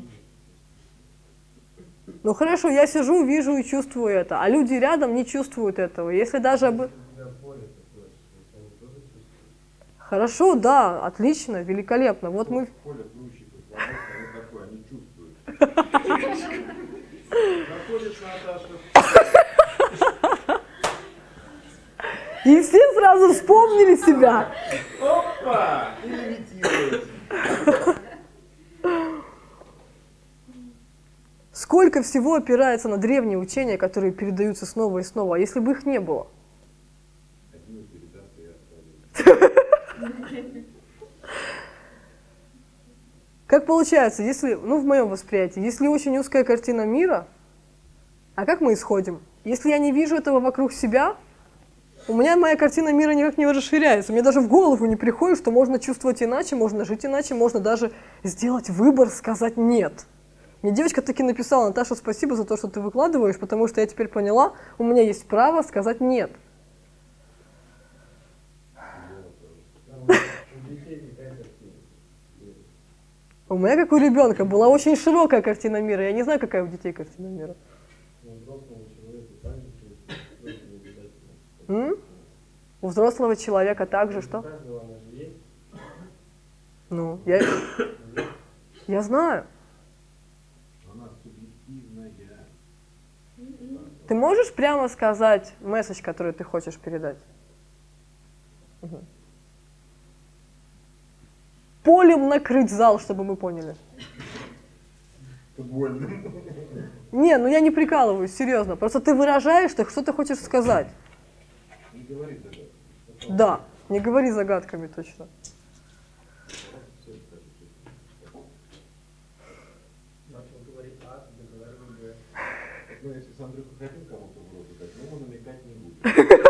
ну хорошо, я сижу, вижу и чувствую это, а люди рядом не чувствуют этого. Если даже об... Хорошо, да, отлично, великолепно. Вот мы... И все сразу вспомнили себя. Опа! И левитирует. Сколько всего опирается на древние учения, которые передаются снова и снова, а если бы их не было? Как получается, если, ну в моем восприятии, если очень узкая картина мира, а как мы исходим? Если я не вижу этого вокруг себя, у меня моя картина мира никак не расширяется. Мне даже в голову не приходит, что можно чувствовать иначе, можно жить иначе, можно даже сделать выбор, сказать «нет». Мне девочка таки написала: «Наташа, спасибо за то, что ты выкладываешь, потому что я теперь поняла, у меня есть право сказать «нет». У меня, как у ребенка, была очень широкая картина мира. Я не знаю, какая у детей картина мира. М? У взрослого человека также что? Ну, я, я знаю. Ты можешь прямо сказать месседж, который ты хочешь передать? Угу. Полем накрыть зал, чтобы мы поняли. футбольным. Не, ну я не прикалываюсь, серьезно. Просто ты выражаешь, ты, что ты хочешь сказать. Не говори тогда. Да, не говори загадками точно. Начал говорить А, договорил Б. Ну, если с Андрюхой хотим кому-то в рот дать, ну, мы намекать не будем.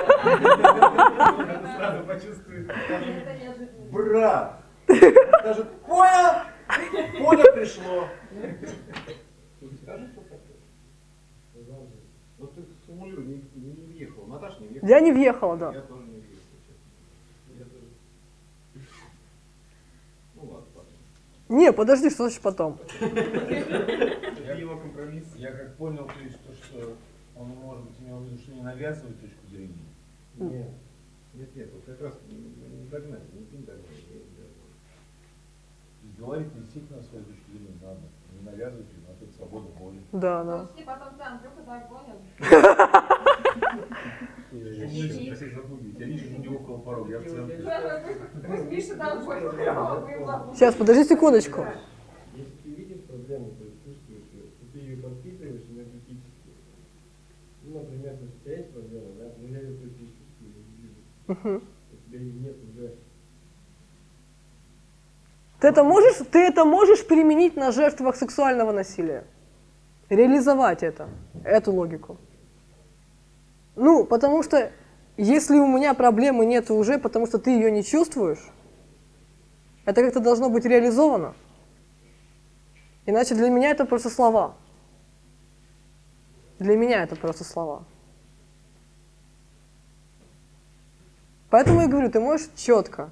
Это сразу почувствует. Брат! Скажет, понял? Понял, пришло. Скажи, что такое. Ну, ты симулируй, не, не въехал. Наташа не въехала. Я не въехала, да. Я тоже не въехал. Я тоже. Ну, ладно, ладно. Не, подожди, что значит потом? Я его компромисс. Я как понял, то есть, то, что он, может быть, имел в виду, что не навязывает точку зрения. Нет, нет, нет, вот как раз не догнать, не догнать. То есть говорить действительно свою точку зрения надо. Не навязывать ее, а тут свобода воли. Да, да. Если потом ты Андрюха так понял. Я всех запугивать. Я вижу у него около порога, я в центре. Пусть Миша там понял. Сейчас, подожди секундочку. Если ты видишь проблему, то есть чувствуешь ее, то ты ее подпитываешь энергетически. Ну, например, то есть у тебя есть проблема, да, но я ее только чувствую, не вижу. Мгм. У тебя ее нет уже. Ты это можешь, ты это можешь применить на жертвах сексуального насилия? Реализовать это, эту логику. Ну, потому что если у меня проблемы нет уже, потому что ты ее не чувствуешь, это как-то должно быть реализовано. Иначе для меня это просто слова. Для меня это просто слова. Поэтому я говорю, ты можешь четко.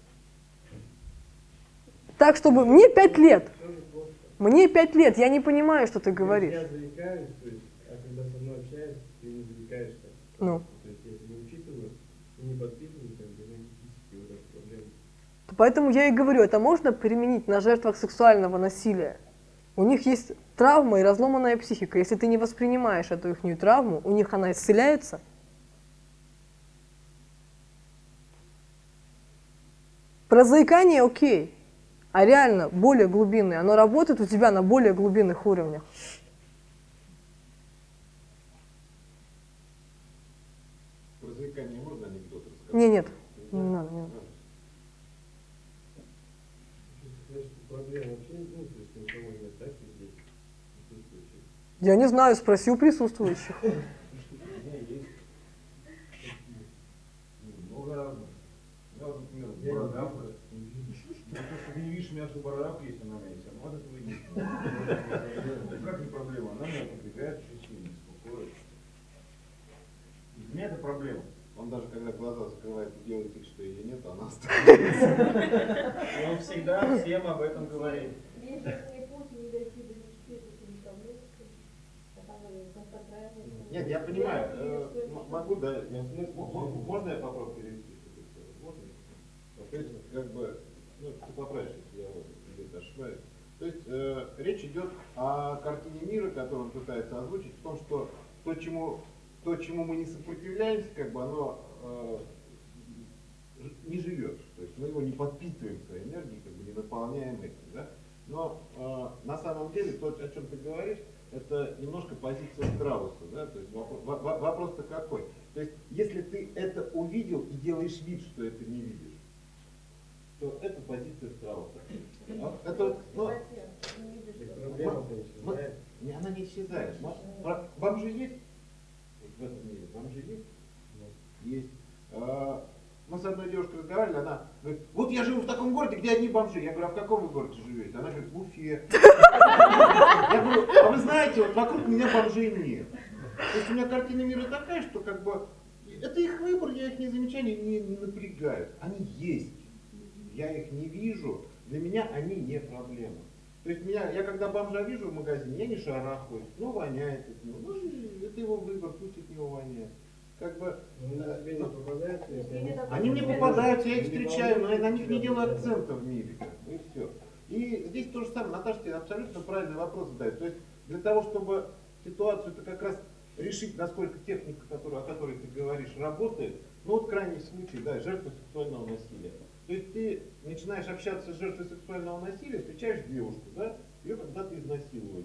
Так, чтобы мне пять лет. Мне пять лет, я не понимаю, что ты говоришь. Я заикаюсь, то есть, а когда со мной общаешься, ты не заикаешься. Ну. То есть я это не учитываю и не подпитываю, как бы энергетически вот эту проблему. Поэтому я и говорю, это можно применить на жертвах сексуального насилия. У них есть травма и разломанная психика. Если ты не воспринимаешь эту их травму, у них она исцеляется. Про заикание окей. А реально более глубинное, оно работает у тебя на более глубинных уровнях. Про заикание можно анекдот рассказать? Не, нет, не надо, не надо. Значит, проблем вообще, ну, то есть никого нет, так, здесь присутствующих. Я не знаю, спроси у присутствующих. У меня есть много разных. Я, вот, например, Я не бородавка. вижу, не вижу. Ну, то, что ты не видишь, у меня что бородавка есть, она у меня есть. А вот этого и нет. Ну, как не проблема? Она меня напрягает очень сильно, беспокоит. И для меня это проблема. Он даже когда глаза закрывает и делает вид, что ее нет, она остается. И он всегда всем об этом говорит. Нет, я понимаю. э, м- Могу, да. я- м- м- Можно я попробую перевести? Можно? То есть, как бы, ну, ты поправишь, если я где-то ошибаюсь. То есть, э, речь идет о картине мира, которую он пытается озвучить, в том, что то, чему, то, чему мы не сопротивляемся, как бы оно э, ж- не живет. То есть мы его не подпитываем своей энергией, как бы не наполняем этим. Да? Но э, на самом деле то, о чем ты говоришь, это немножко позиция Страуса. Да? То есть вопрос, во- вопрос-то какой? То есть если ты это увидел и делаешь вид, что это не видишь, то это позиция Страуса. А, это, ну, Проблема-то исчезает. не, она не исчезает. Ма- про- Бомжи есть? Вот в этом мире бомжи есть? Есть. А, Мы с одной девушкой разговаривали, она говорит, вот я живу в таком городе, где одни бомжи. Я говорю, а в каком вы городе живете? Она говорит, в Уфе. Я говорю, а вы знаете, вот вокруг меня бомжей нет. То есть у меня картина мира такая, что как бы это их выбор, я их не замечаю, они не, не напрягают. Они есть. Я их не вижу. Для меня они не проблема. То есть меня, я когда бомжа вижу в магазине, я не шарахаюсь. Ну, воняет от него. Ну, это его выбор, пусть от него воняет. Как бы, Но на тебе не попадается, если они... они мне попадаются, я их встречаю, но я на них не делаю акцента в мире. Как бы, и все. И здесь то же самое. Наташа тебе абсолютно правильный вопрос задает. То есть для того, чтобы ситуацию-то как раз решить, насколько техника, которую, о которой ты говоришь, работает, ну вот крайний случай, да, жертва сексуального насилия. То есть ты начинаешь общаться с жертвой сексуального насилия, встречаешь девушку, да, ее когда-то изнасиловали.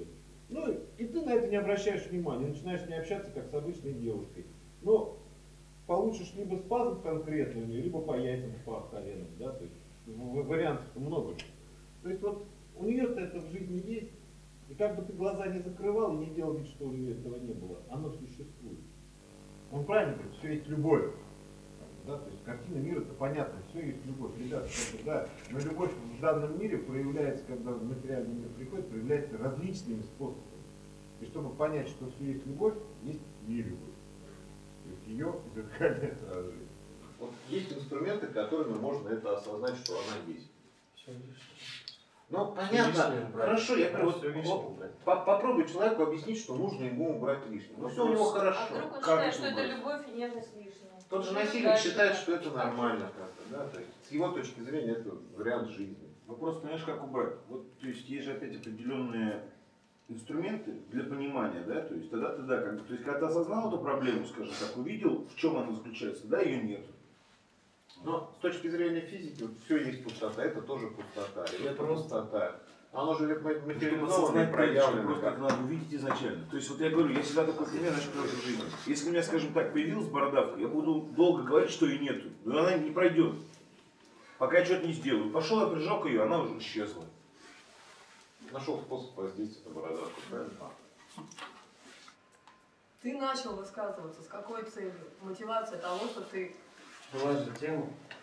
Ну, и ты на это не обращаешь внимания, начинаешь с ней общаться, как с обычной девушкой. Но получишь либо спазм конкретный у нее, либо по яйцам, по коленам, да, то есть вариантов много. То есть вот у нее-то это в жизни есть, и как бы ты глаза не закрывал, не делал вид, что у нее этого не было, оно существует. Он правильно говорит, все есть любовь. Да, то есть картина мира это понятно, все есть любовь. Ребята, как бы, да, но любовь в данном мире проявляется, когда материальный мир приходит, проявляется различными способами. И чтобы понять, что все есть любовь, есть не любовь. То есть ее зеркальное отражение. Вот есть инструменты, которыми можно это осознать, что она есть. Ну, понятно, хорошо, я говорю, вот, по попробуй человеку объяснить, что нужно ему убрать лишнее. Ну, все у него хорошо. А вдруг он Как считает, что это убрать? любовь и нежность лишняя? Тот же насильник считает, что это нормально как-то, да, то есть с его точки зрения это вариант жизни. Вопрос, понимаешь, как убрать? Вот, то есть есть же опять определенные инструменты для понимания, да, то есть тогда ты, да, как бы, то есть когда ты осознал эту проблему, скажем так, увидел, в чем она заключается, да, ее нет. Но с точки зрения физики, вот все есть пустота, это тоже пустота, и это просто пустота. Оно же Чтобы материализовано, осознать, проявлено. просто как- это надо увидеть изначально. То есть вот я говорю, я всегда такой пример начну приводить в жизни. Если у меня, скажем так, появилась бородавка, я буду долго говорить, что ее нету, но она не пройдет. Пока я что-то не сделаю. Пошел, я прижег ее, она уже исчезла. Нашел способ воздействия на бородавку, правильно? Ты начал высказываться, с какой целью? Мотивация того, что ты... Была же тема.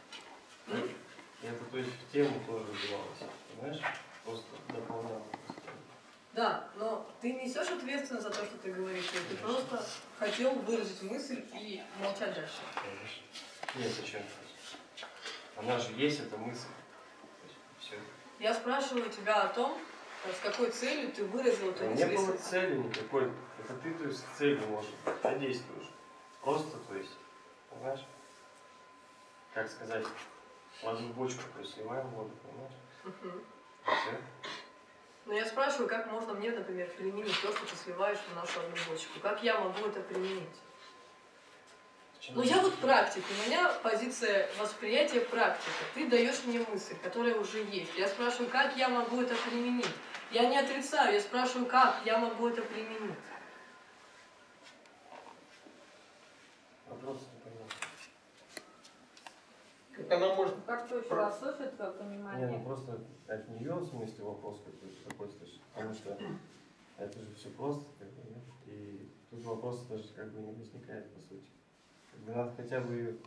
Я бы, то есть, в тему тоже развивался, понимаешь? Просто дополнял. Да, но ты несешь ответственность за то, что ты говоришь, или ты просто хотел выразить мысль и молчать дальше. Конечно. Нет, зачем? Она же есть, эта мысль. Все. Я спрашиваю тебя о том, с какой целью ты выразил эту мысль. Не было цели никакой. Это ты, то есть, с целью можешь, а действуешь. Просто, то есть, понимаешь? Как сказать, ложу в бочку, то есть сливаем воду, понимаешь? Угу. Все. Но я спрашиваю, как можно мне, например, применить то, что ты сливаешь в нашу одну бочку? Как я могу это применить? Ну я вот практик, у меня позиция восприятия практика. Ты даешь мне мысль, которая уже есть. Я спрашиваю, как я могу это применить? Я не отрицаю, я спрашиваю, как я могу это применить? Вопрос не понял. Как она может... Как твою философию, твое понимание? Не, ну просто от нее, в смысле, вопрос какой-то такой слышишь. Потому что это же все просто, как бы, нет? И тут вопроса даже как бы не возникает, по сути. Как бы надо хотя бы ее...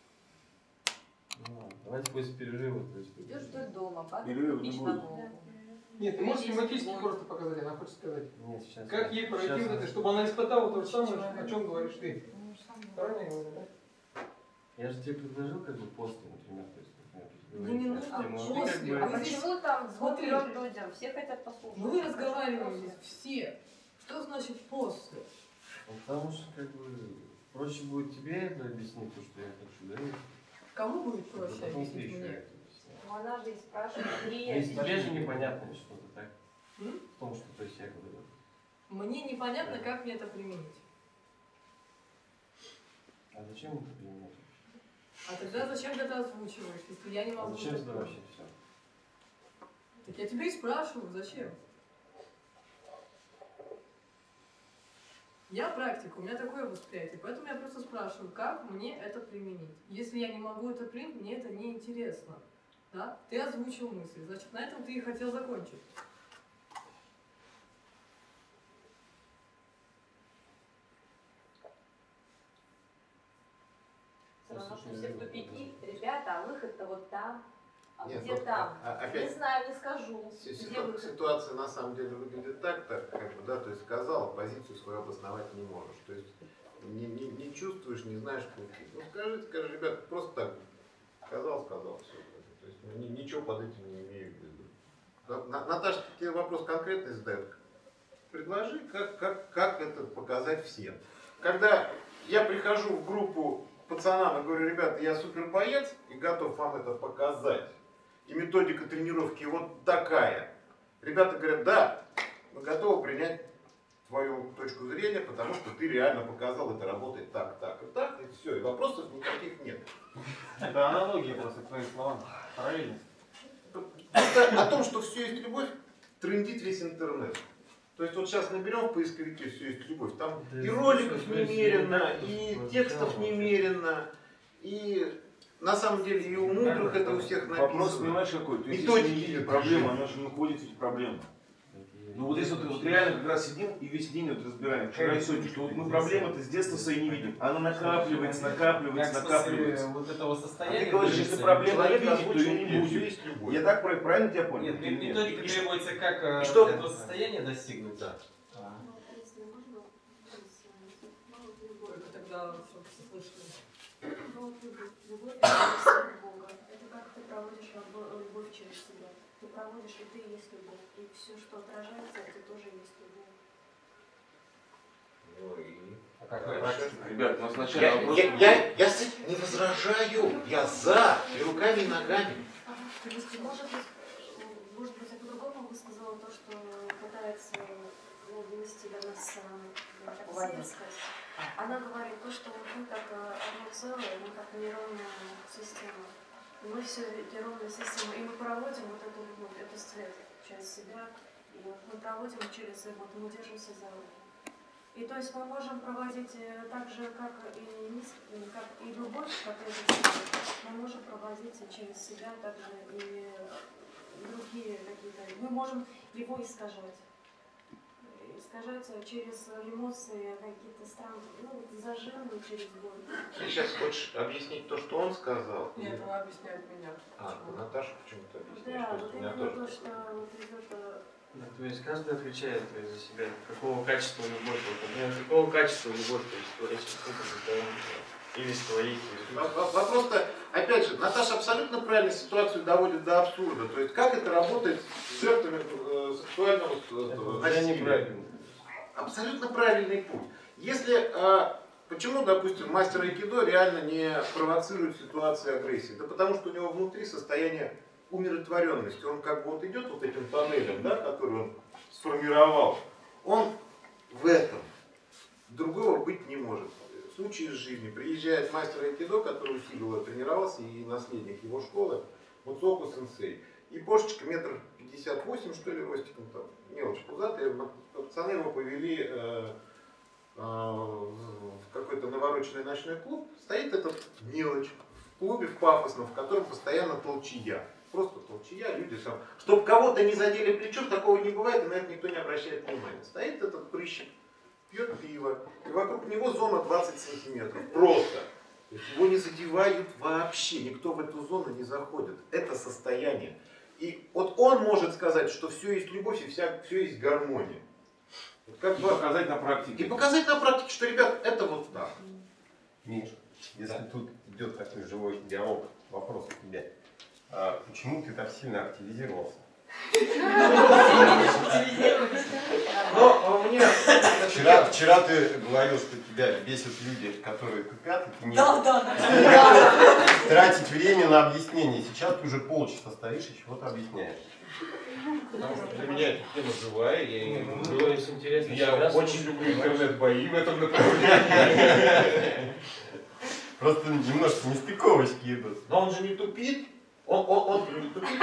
Ну ладно, давайте после перерыва. То есть, Идешь вдоль дома, Перерыва падаешь не на будет. голову. Нет, ты можешь схематически просто показать, она хочет сказать. Нет, сейчас... Как ей пройти сейчас- вот это, чтобы она испытала то же самое, о чем говоришь ты. Правильно я говорю, да? Я же тебе предложил как бы после, например, то есть, например, Ну, не говорить нужно тему, а ты после. как бы- А Вы здесь- почему там Смотри. двум-трем людям? Все хотят послушать. Ну вы разговариваете здесь все. Что значит после? Ну, потому что как бы проще будет тебе это объяснить, то, что я хочу, да? и Кому будет чтобы проще потом ты объяснить еще мне? это объяснял. Ну она же и спрашивает, Ну, ей если тебе же объяснить. непонятно что-то, так? М? В том, что то есть я говорю. Мне непонятно, как мне это применить. А зачем это применять? А тогда зачем ты это озвучиваешь, если я не А могу зачем это сюда сделать? вообще все? Так я тебя и спрашиваю, зачем? Я практик, у меня такое восприятие, поэтому я просто спрашиваю, как мне это применить. Если я не могу это применить, мне это не интересно. Да? Ты озвучил мысли, значит, на этом ты и хотел закончить. Все равно, что все в тупики. Ребята, а выход-то вот там. А Нет, где вот, там? а- а- опять- Не знаю, не скажу. Си- Где ситу- выход? Ситуация на самом деле выглядит так, так как бы, да, то есть сказал, позицию свою обосновать не можешь. То есть не, не, не чувствуешь, не знаешь пути. Ну скажи, скажи, ребят, просто так сказал, сказал, все. То есть ну, ни- ничего под этим не имею в виду. На- На- Наташа, тебе вопрос конкретный задает. Предложи, как, как, как это показать всем. Когда я прихожу в группу пацанам и говорю, ребята, я супер боец и готов вам это показать. И методика тренировки вот такая. Ребята говорят, да, мы готовы принять твою точку зрения, потому что ты реально показал, это работает так, так и так, и все. И вопросов никаких нет. Это аналогия просто к твоим словам. Параллельно. Это о том, что все есть любовь, трендит весь интернет. То есть вот сейчас наберем в поисковике «Все есть любовь», там Да, и роликов это немерено, же и вот текстов да, немерено, и на самом деле и у мудрых это у всех Вопрос, написано. понимаешь, какой? То есть, Методики если мы видим есть проблему, движения. она же находит эти проблемы. Ну вот если вот, вот реально как раз сидим и весь день вот разбираем, вчера и сегодня, что вот мы проблемы-то с детства свои не видим. Она накапливается, накапливается, Как, в смысле, накапливается. вот этого А состояния. ты говоришь, если движется, проблема не человек видит, то озвучил ее не идею, будет. «Все есть любовь». Я так прав- правильно тебя понял? Нет, Или методика И требуется, как э, и что? этого состояния достигнуть, да. Только тогда все слышали. Ну, вот любовь, любовь через Бога. Это как ты проводишь любовь любовь через себя. Ты проводишь, и ты и есть любовь. И все, что отражается, это тоже есть любовь. Ну и... А какой практика? Ребят, у нас Я, сначала вопрос... я, я, я с этим не возражаю, я за, и руками, и ногами. Может быть, может быть, я по-другому высказала то, что пытается ну, вынести до нас э, как светскость. Она говорит то, что вот мы как э, одно целое, мы как нейронная система. И мы все нейронная система, и мы проводим вот эту любовь, эту свет через себя. И вот мы проводим через вот мы держимся за руку. И то есть мы можем проводить э, так же, как и, низ- как и любовь, как и этот свет. Мы можем проводить через себя также и другие какие-то. Мы можем его искажать. Искажать через эмоции, какие-то странные, ну, зажимы через боль. Ты сейчас хочешь объяснить то, что он сказал? Нет, она объясняет меня. А, Наташа почему-то объясняет, Да, что вот у меня именно тоже. то, что вот идет. э, Да, то есть каждый отвечает то есть, за себя, какого качества любовь, вот, например, какого качества любовь, то есть твоя чувства, или с твоих. Вопрос-то, опять же, Наташа абсолютно правильно ситуацию доводит до абсурда. То есть как это работает с жертвами э, сексуального э, насилия? неправильно. Абсолютно правильный путь. Если, э, почему, допустим, мастер айкидо реально не провоцирует ситуации агрессии? Да потому что у него внутри состояние умиротворенности. Он как бы вот идет вот этим тоннелем, да, который он сформировал. Он в этом. Другого быть не может. Случай из жизни. Приезжает мастер айкидо, который у Сигала тренировался, и наследник его школы, Муцоку сенсей. И Пошечка метр пятьдесят восемь, что ли, ростиком там, мелочь пузатая. Пацаны его повели э, э, в какой-то навороченный ночной клуб. Стоит этот мелочь в клубе, в пафосном, в котором постоянно толчья. Просто толчья, люди там. Чтобы кого-то не задели плечом, такого не бывает, и на это никто не обращает внимания. Стоит этот прыщик, пьет пиво, и вокруг него зона двадцать сантиметров. Просто. То есть его не задевают вообще, никто в эту зону не заходит. Это состояние. И вот он может сказать, что все есть любовь и вся, все есть гармония. Вот как И бы, показать на практике. и показать на практике, что, ребят, это вот так. Миш, если тут идет такой живой диалог, вопрос у тебя. А почему ты так сильно активизировался? Но у меня... Вчера, вчера ты говорил, что тебя бесят люди, которые тупят, и ты не Да, да, да. тратить время на объяснение. Сейчас ты уже полчаса стоишь и чего-то объясняешь. Потому что для меня эта тема живая, я ее люблю. Есть интересно. Я всегда очень слушать. люблю интернет-бои в этом направлении. Просто немножко нестыковочки идут. Но он же не тупит. Он, он, он не тупит.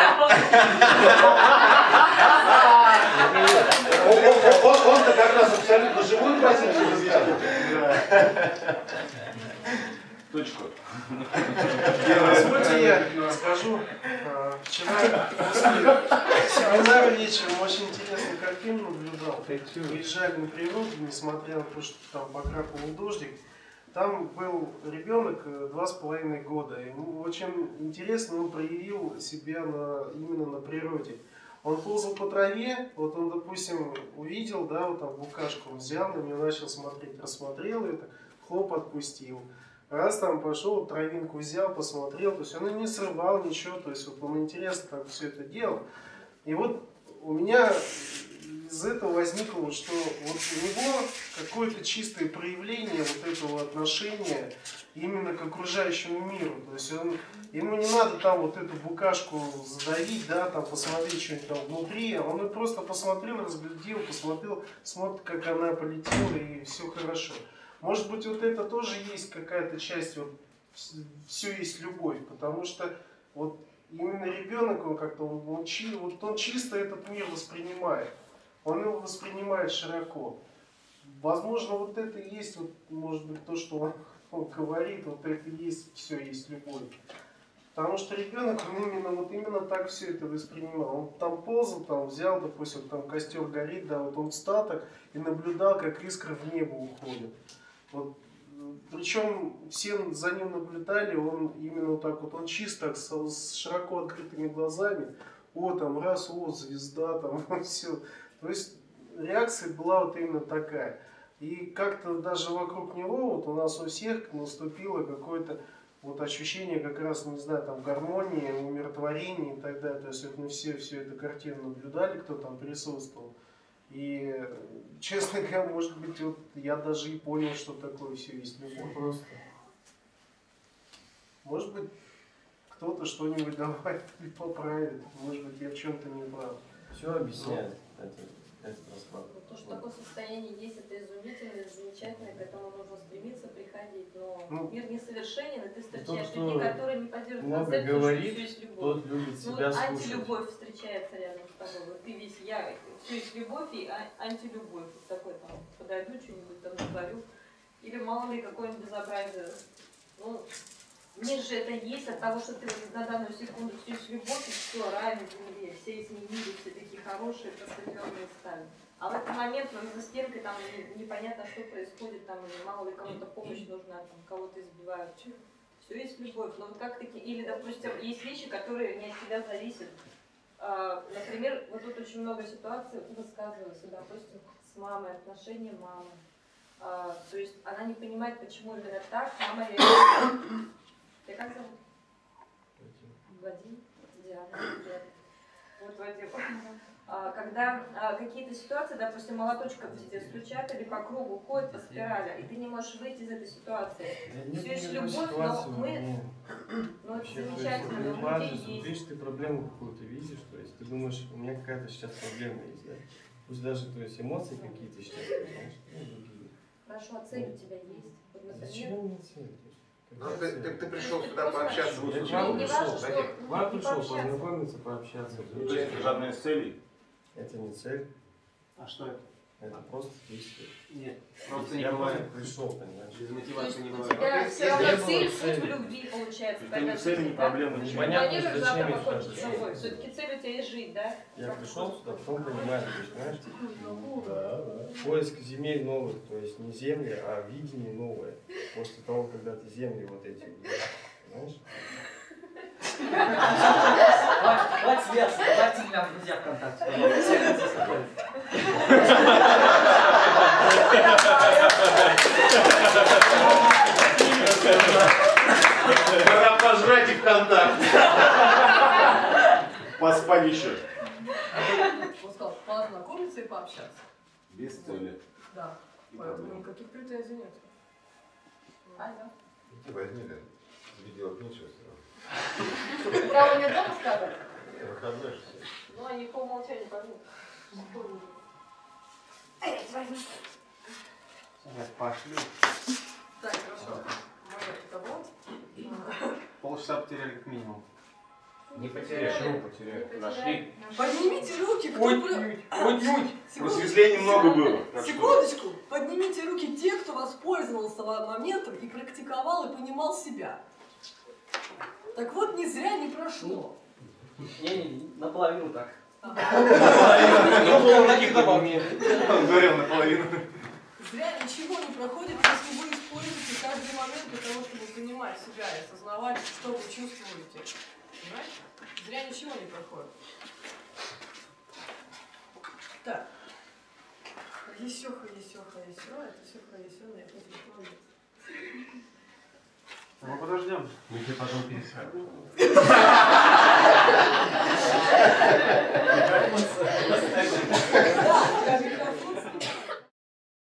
Он-то как раз абсолютно живой позицию рассказывает. Точку. Позвольте я скажу. А, Вчера после семинара вечером очень интересную картину наблюдал. Выезжали на природу, несмотря на то, что там покрапывал дождик. Там был ребенок два с половиной года. Ему очень интересно, он проявил себя на, именно на природе. Он ползал по траве, вот он, допустим, увидел, да, вот там букашку взял, на нее начал смотреть, рассмотрел это, хлоп, отпустил. Раз там пошел, травинку взял, посмотрел, то есть он и не срывал ничего, то есть вот ему интересно, как все это делал. И вот у меня из этого возникло, вот, что вот у него какое-то чистое проявление вот этого отношения именно к окружающему миру. То есть он, ему не надо там вот эту букашку задавить, да, там посмотреть что-нибудь там внутри. Он и просто посмотрел, разглядел, посмотрел, смотрит, как она полетела, и все хорошо. Может быть, вот это тоже есть какая-то часть, вот, все есть любовь, потому что вот именно ребенок, он как-то, он, он, вот он чисто этот мир воспринимает. он его воспринимает широко. Возможно, вот это и есть, вот, может быть, то, что он, он говорит, вот это и есть все, есть любовь. Потому что ребенок, он именно, вот именно так все это воспринимал. Он там ползал, там взял, допустим, там костер горит, да, вот он встал так и наблюдал, как искры в небо уходят. Вот. Причем все за ним наблюдали, он именно вот так вот, он чисто с, с широко открытыми глазами, о, там раз, о, звезда, там все. То есть реакция была вот именно такая. И как-то даже вокруг него, вот у нас у всех наступило какое-то вот ощущение как раз, не знаю, там гармонии, умиротворения и так далее. То есть вот мы все, все эту картину наблюдали, кто там присутствовал. И, честно говоря, может быть, вот я даже и понял, что такое все есть любовь. Просто. Может быть, кто-то что-нибудь давай поправит. Может быть, я в чем-то не прав. Все объясняет это, этот расклад. То, что такое состояние есть, это изумительно, замечательно, к этому нужно стремиться, приходить. Но ну, мир несовершенен, и ты встречаешь тот, людей, которые не поддерживают концепцию, говорит, что все есть любовь. Тот любит себя ну, слушать. Антилюбовь встречается рядом с тобой. Вот ты весь я, все есть любовь и антилюбовь. Вот такой там подойду, что-нибудь там натворю. Или мало ли какое-нибудь безобразие. Ну, мир же это есть от того, что ты на данную секунду все есть любовь, и все, рай на земле, все изменились, все такие хорошие, просветленные стали. А в этот момент ну, за стенкой там непонятно, что происходит, там мало ли кому-то помощь нужна, там кого-то избивают. Все есть любовь. Но вот как таки, или, допустим, есть вещи, которые не от тебя зависят. А, например, вот тут очень много ситуаций высказываются, допустим, с мамой, отношения мамы. А, то есть она не понимает, почему именно так мама реагирует. Ты как зовут? Вадим? Диана. Вот Вадим. А, когда а, какие-то ситуации, допустим, молоточком тебе стучат или по кругу ходят по спирали, и ты не можешь выйти из этой ситуации. Да все есть любовь, но мы... Ну, это замечательно, но у людей есть. Видишь, ты проблему какую-то видишь, то есть ты думаешь, у меня какая-то сейчас проблема есть, да? Пусть даже, то есть эмоции какие-то сейчас, понимаешь, ну, другие. Хорошо, а цель у тебя есть? Вот, например... Зачем мне цель? Ну, ты, ты, ты пришел сюда пообщаться. Я к вам пришел, к вам пришел познакомиться, пообщаться. То есть жадная с целью? Это не цель. А что это? Это просто действие. Нет, просто не я бывает. Пришел, понимаешь? Без мотивации не У бывает. тебя все равно цель путь в любви получается. Это не цель, не проблема. Ты планируешь завтра покончить с собой. Все-таки цель у тебя есть жить, да? Я пришел сюда, потом понимаю, то есть, понимаешь? Да, да. Поиск земель новых, то есть не земли, а видение новое. После того, когда ты земли вот эти, понимаешь? Хватит смеяться, давайте нам друзья ВКонтакте. Пора пожрать и ВКонтакте. Поспать еще. Он сказал, познакомиться и пообщаться. Без цели. Да, поэтому никаких претензий нет. Ага. Иди возьми, да. Тебе делать нечего все равно. Никого нет дома сказать? Выходной же. Ну, они по умолчанию поймут. Сейчас пошлю. Так, хорошо. Мое того. Полчаса потеряли как минимум. Не потеряли. Почему потеряли? Нашли. Поднимите руки, кто... Отнюдь, отнюдь. Просветлений много было. Секундочку. Поднимите руки те, кто воспользовался моментом и практиковал и понимал себя. Так вот, не зря не прошло. Не-не, наполовину так. Не было таких добавок. Он говорил наполовину. Зря ничего не проходит, если вы используете каждый момент для того, чтобы понимать себя и осознавать, что вы чувствуете. Понимаете? Зря ничего не проходит. Так. Есёха, есёха, есё, это все про есёна, это все Мы подождем. Мы тебе потом пересадим.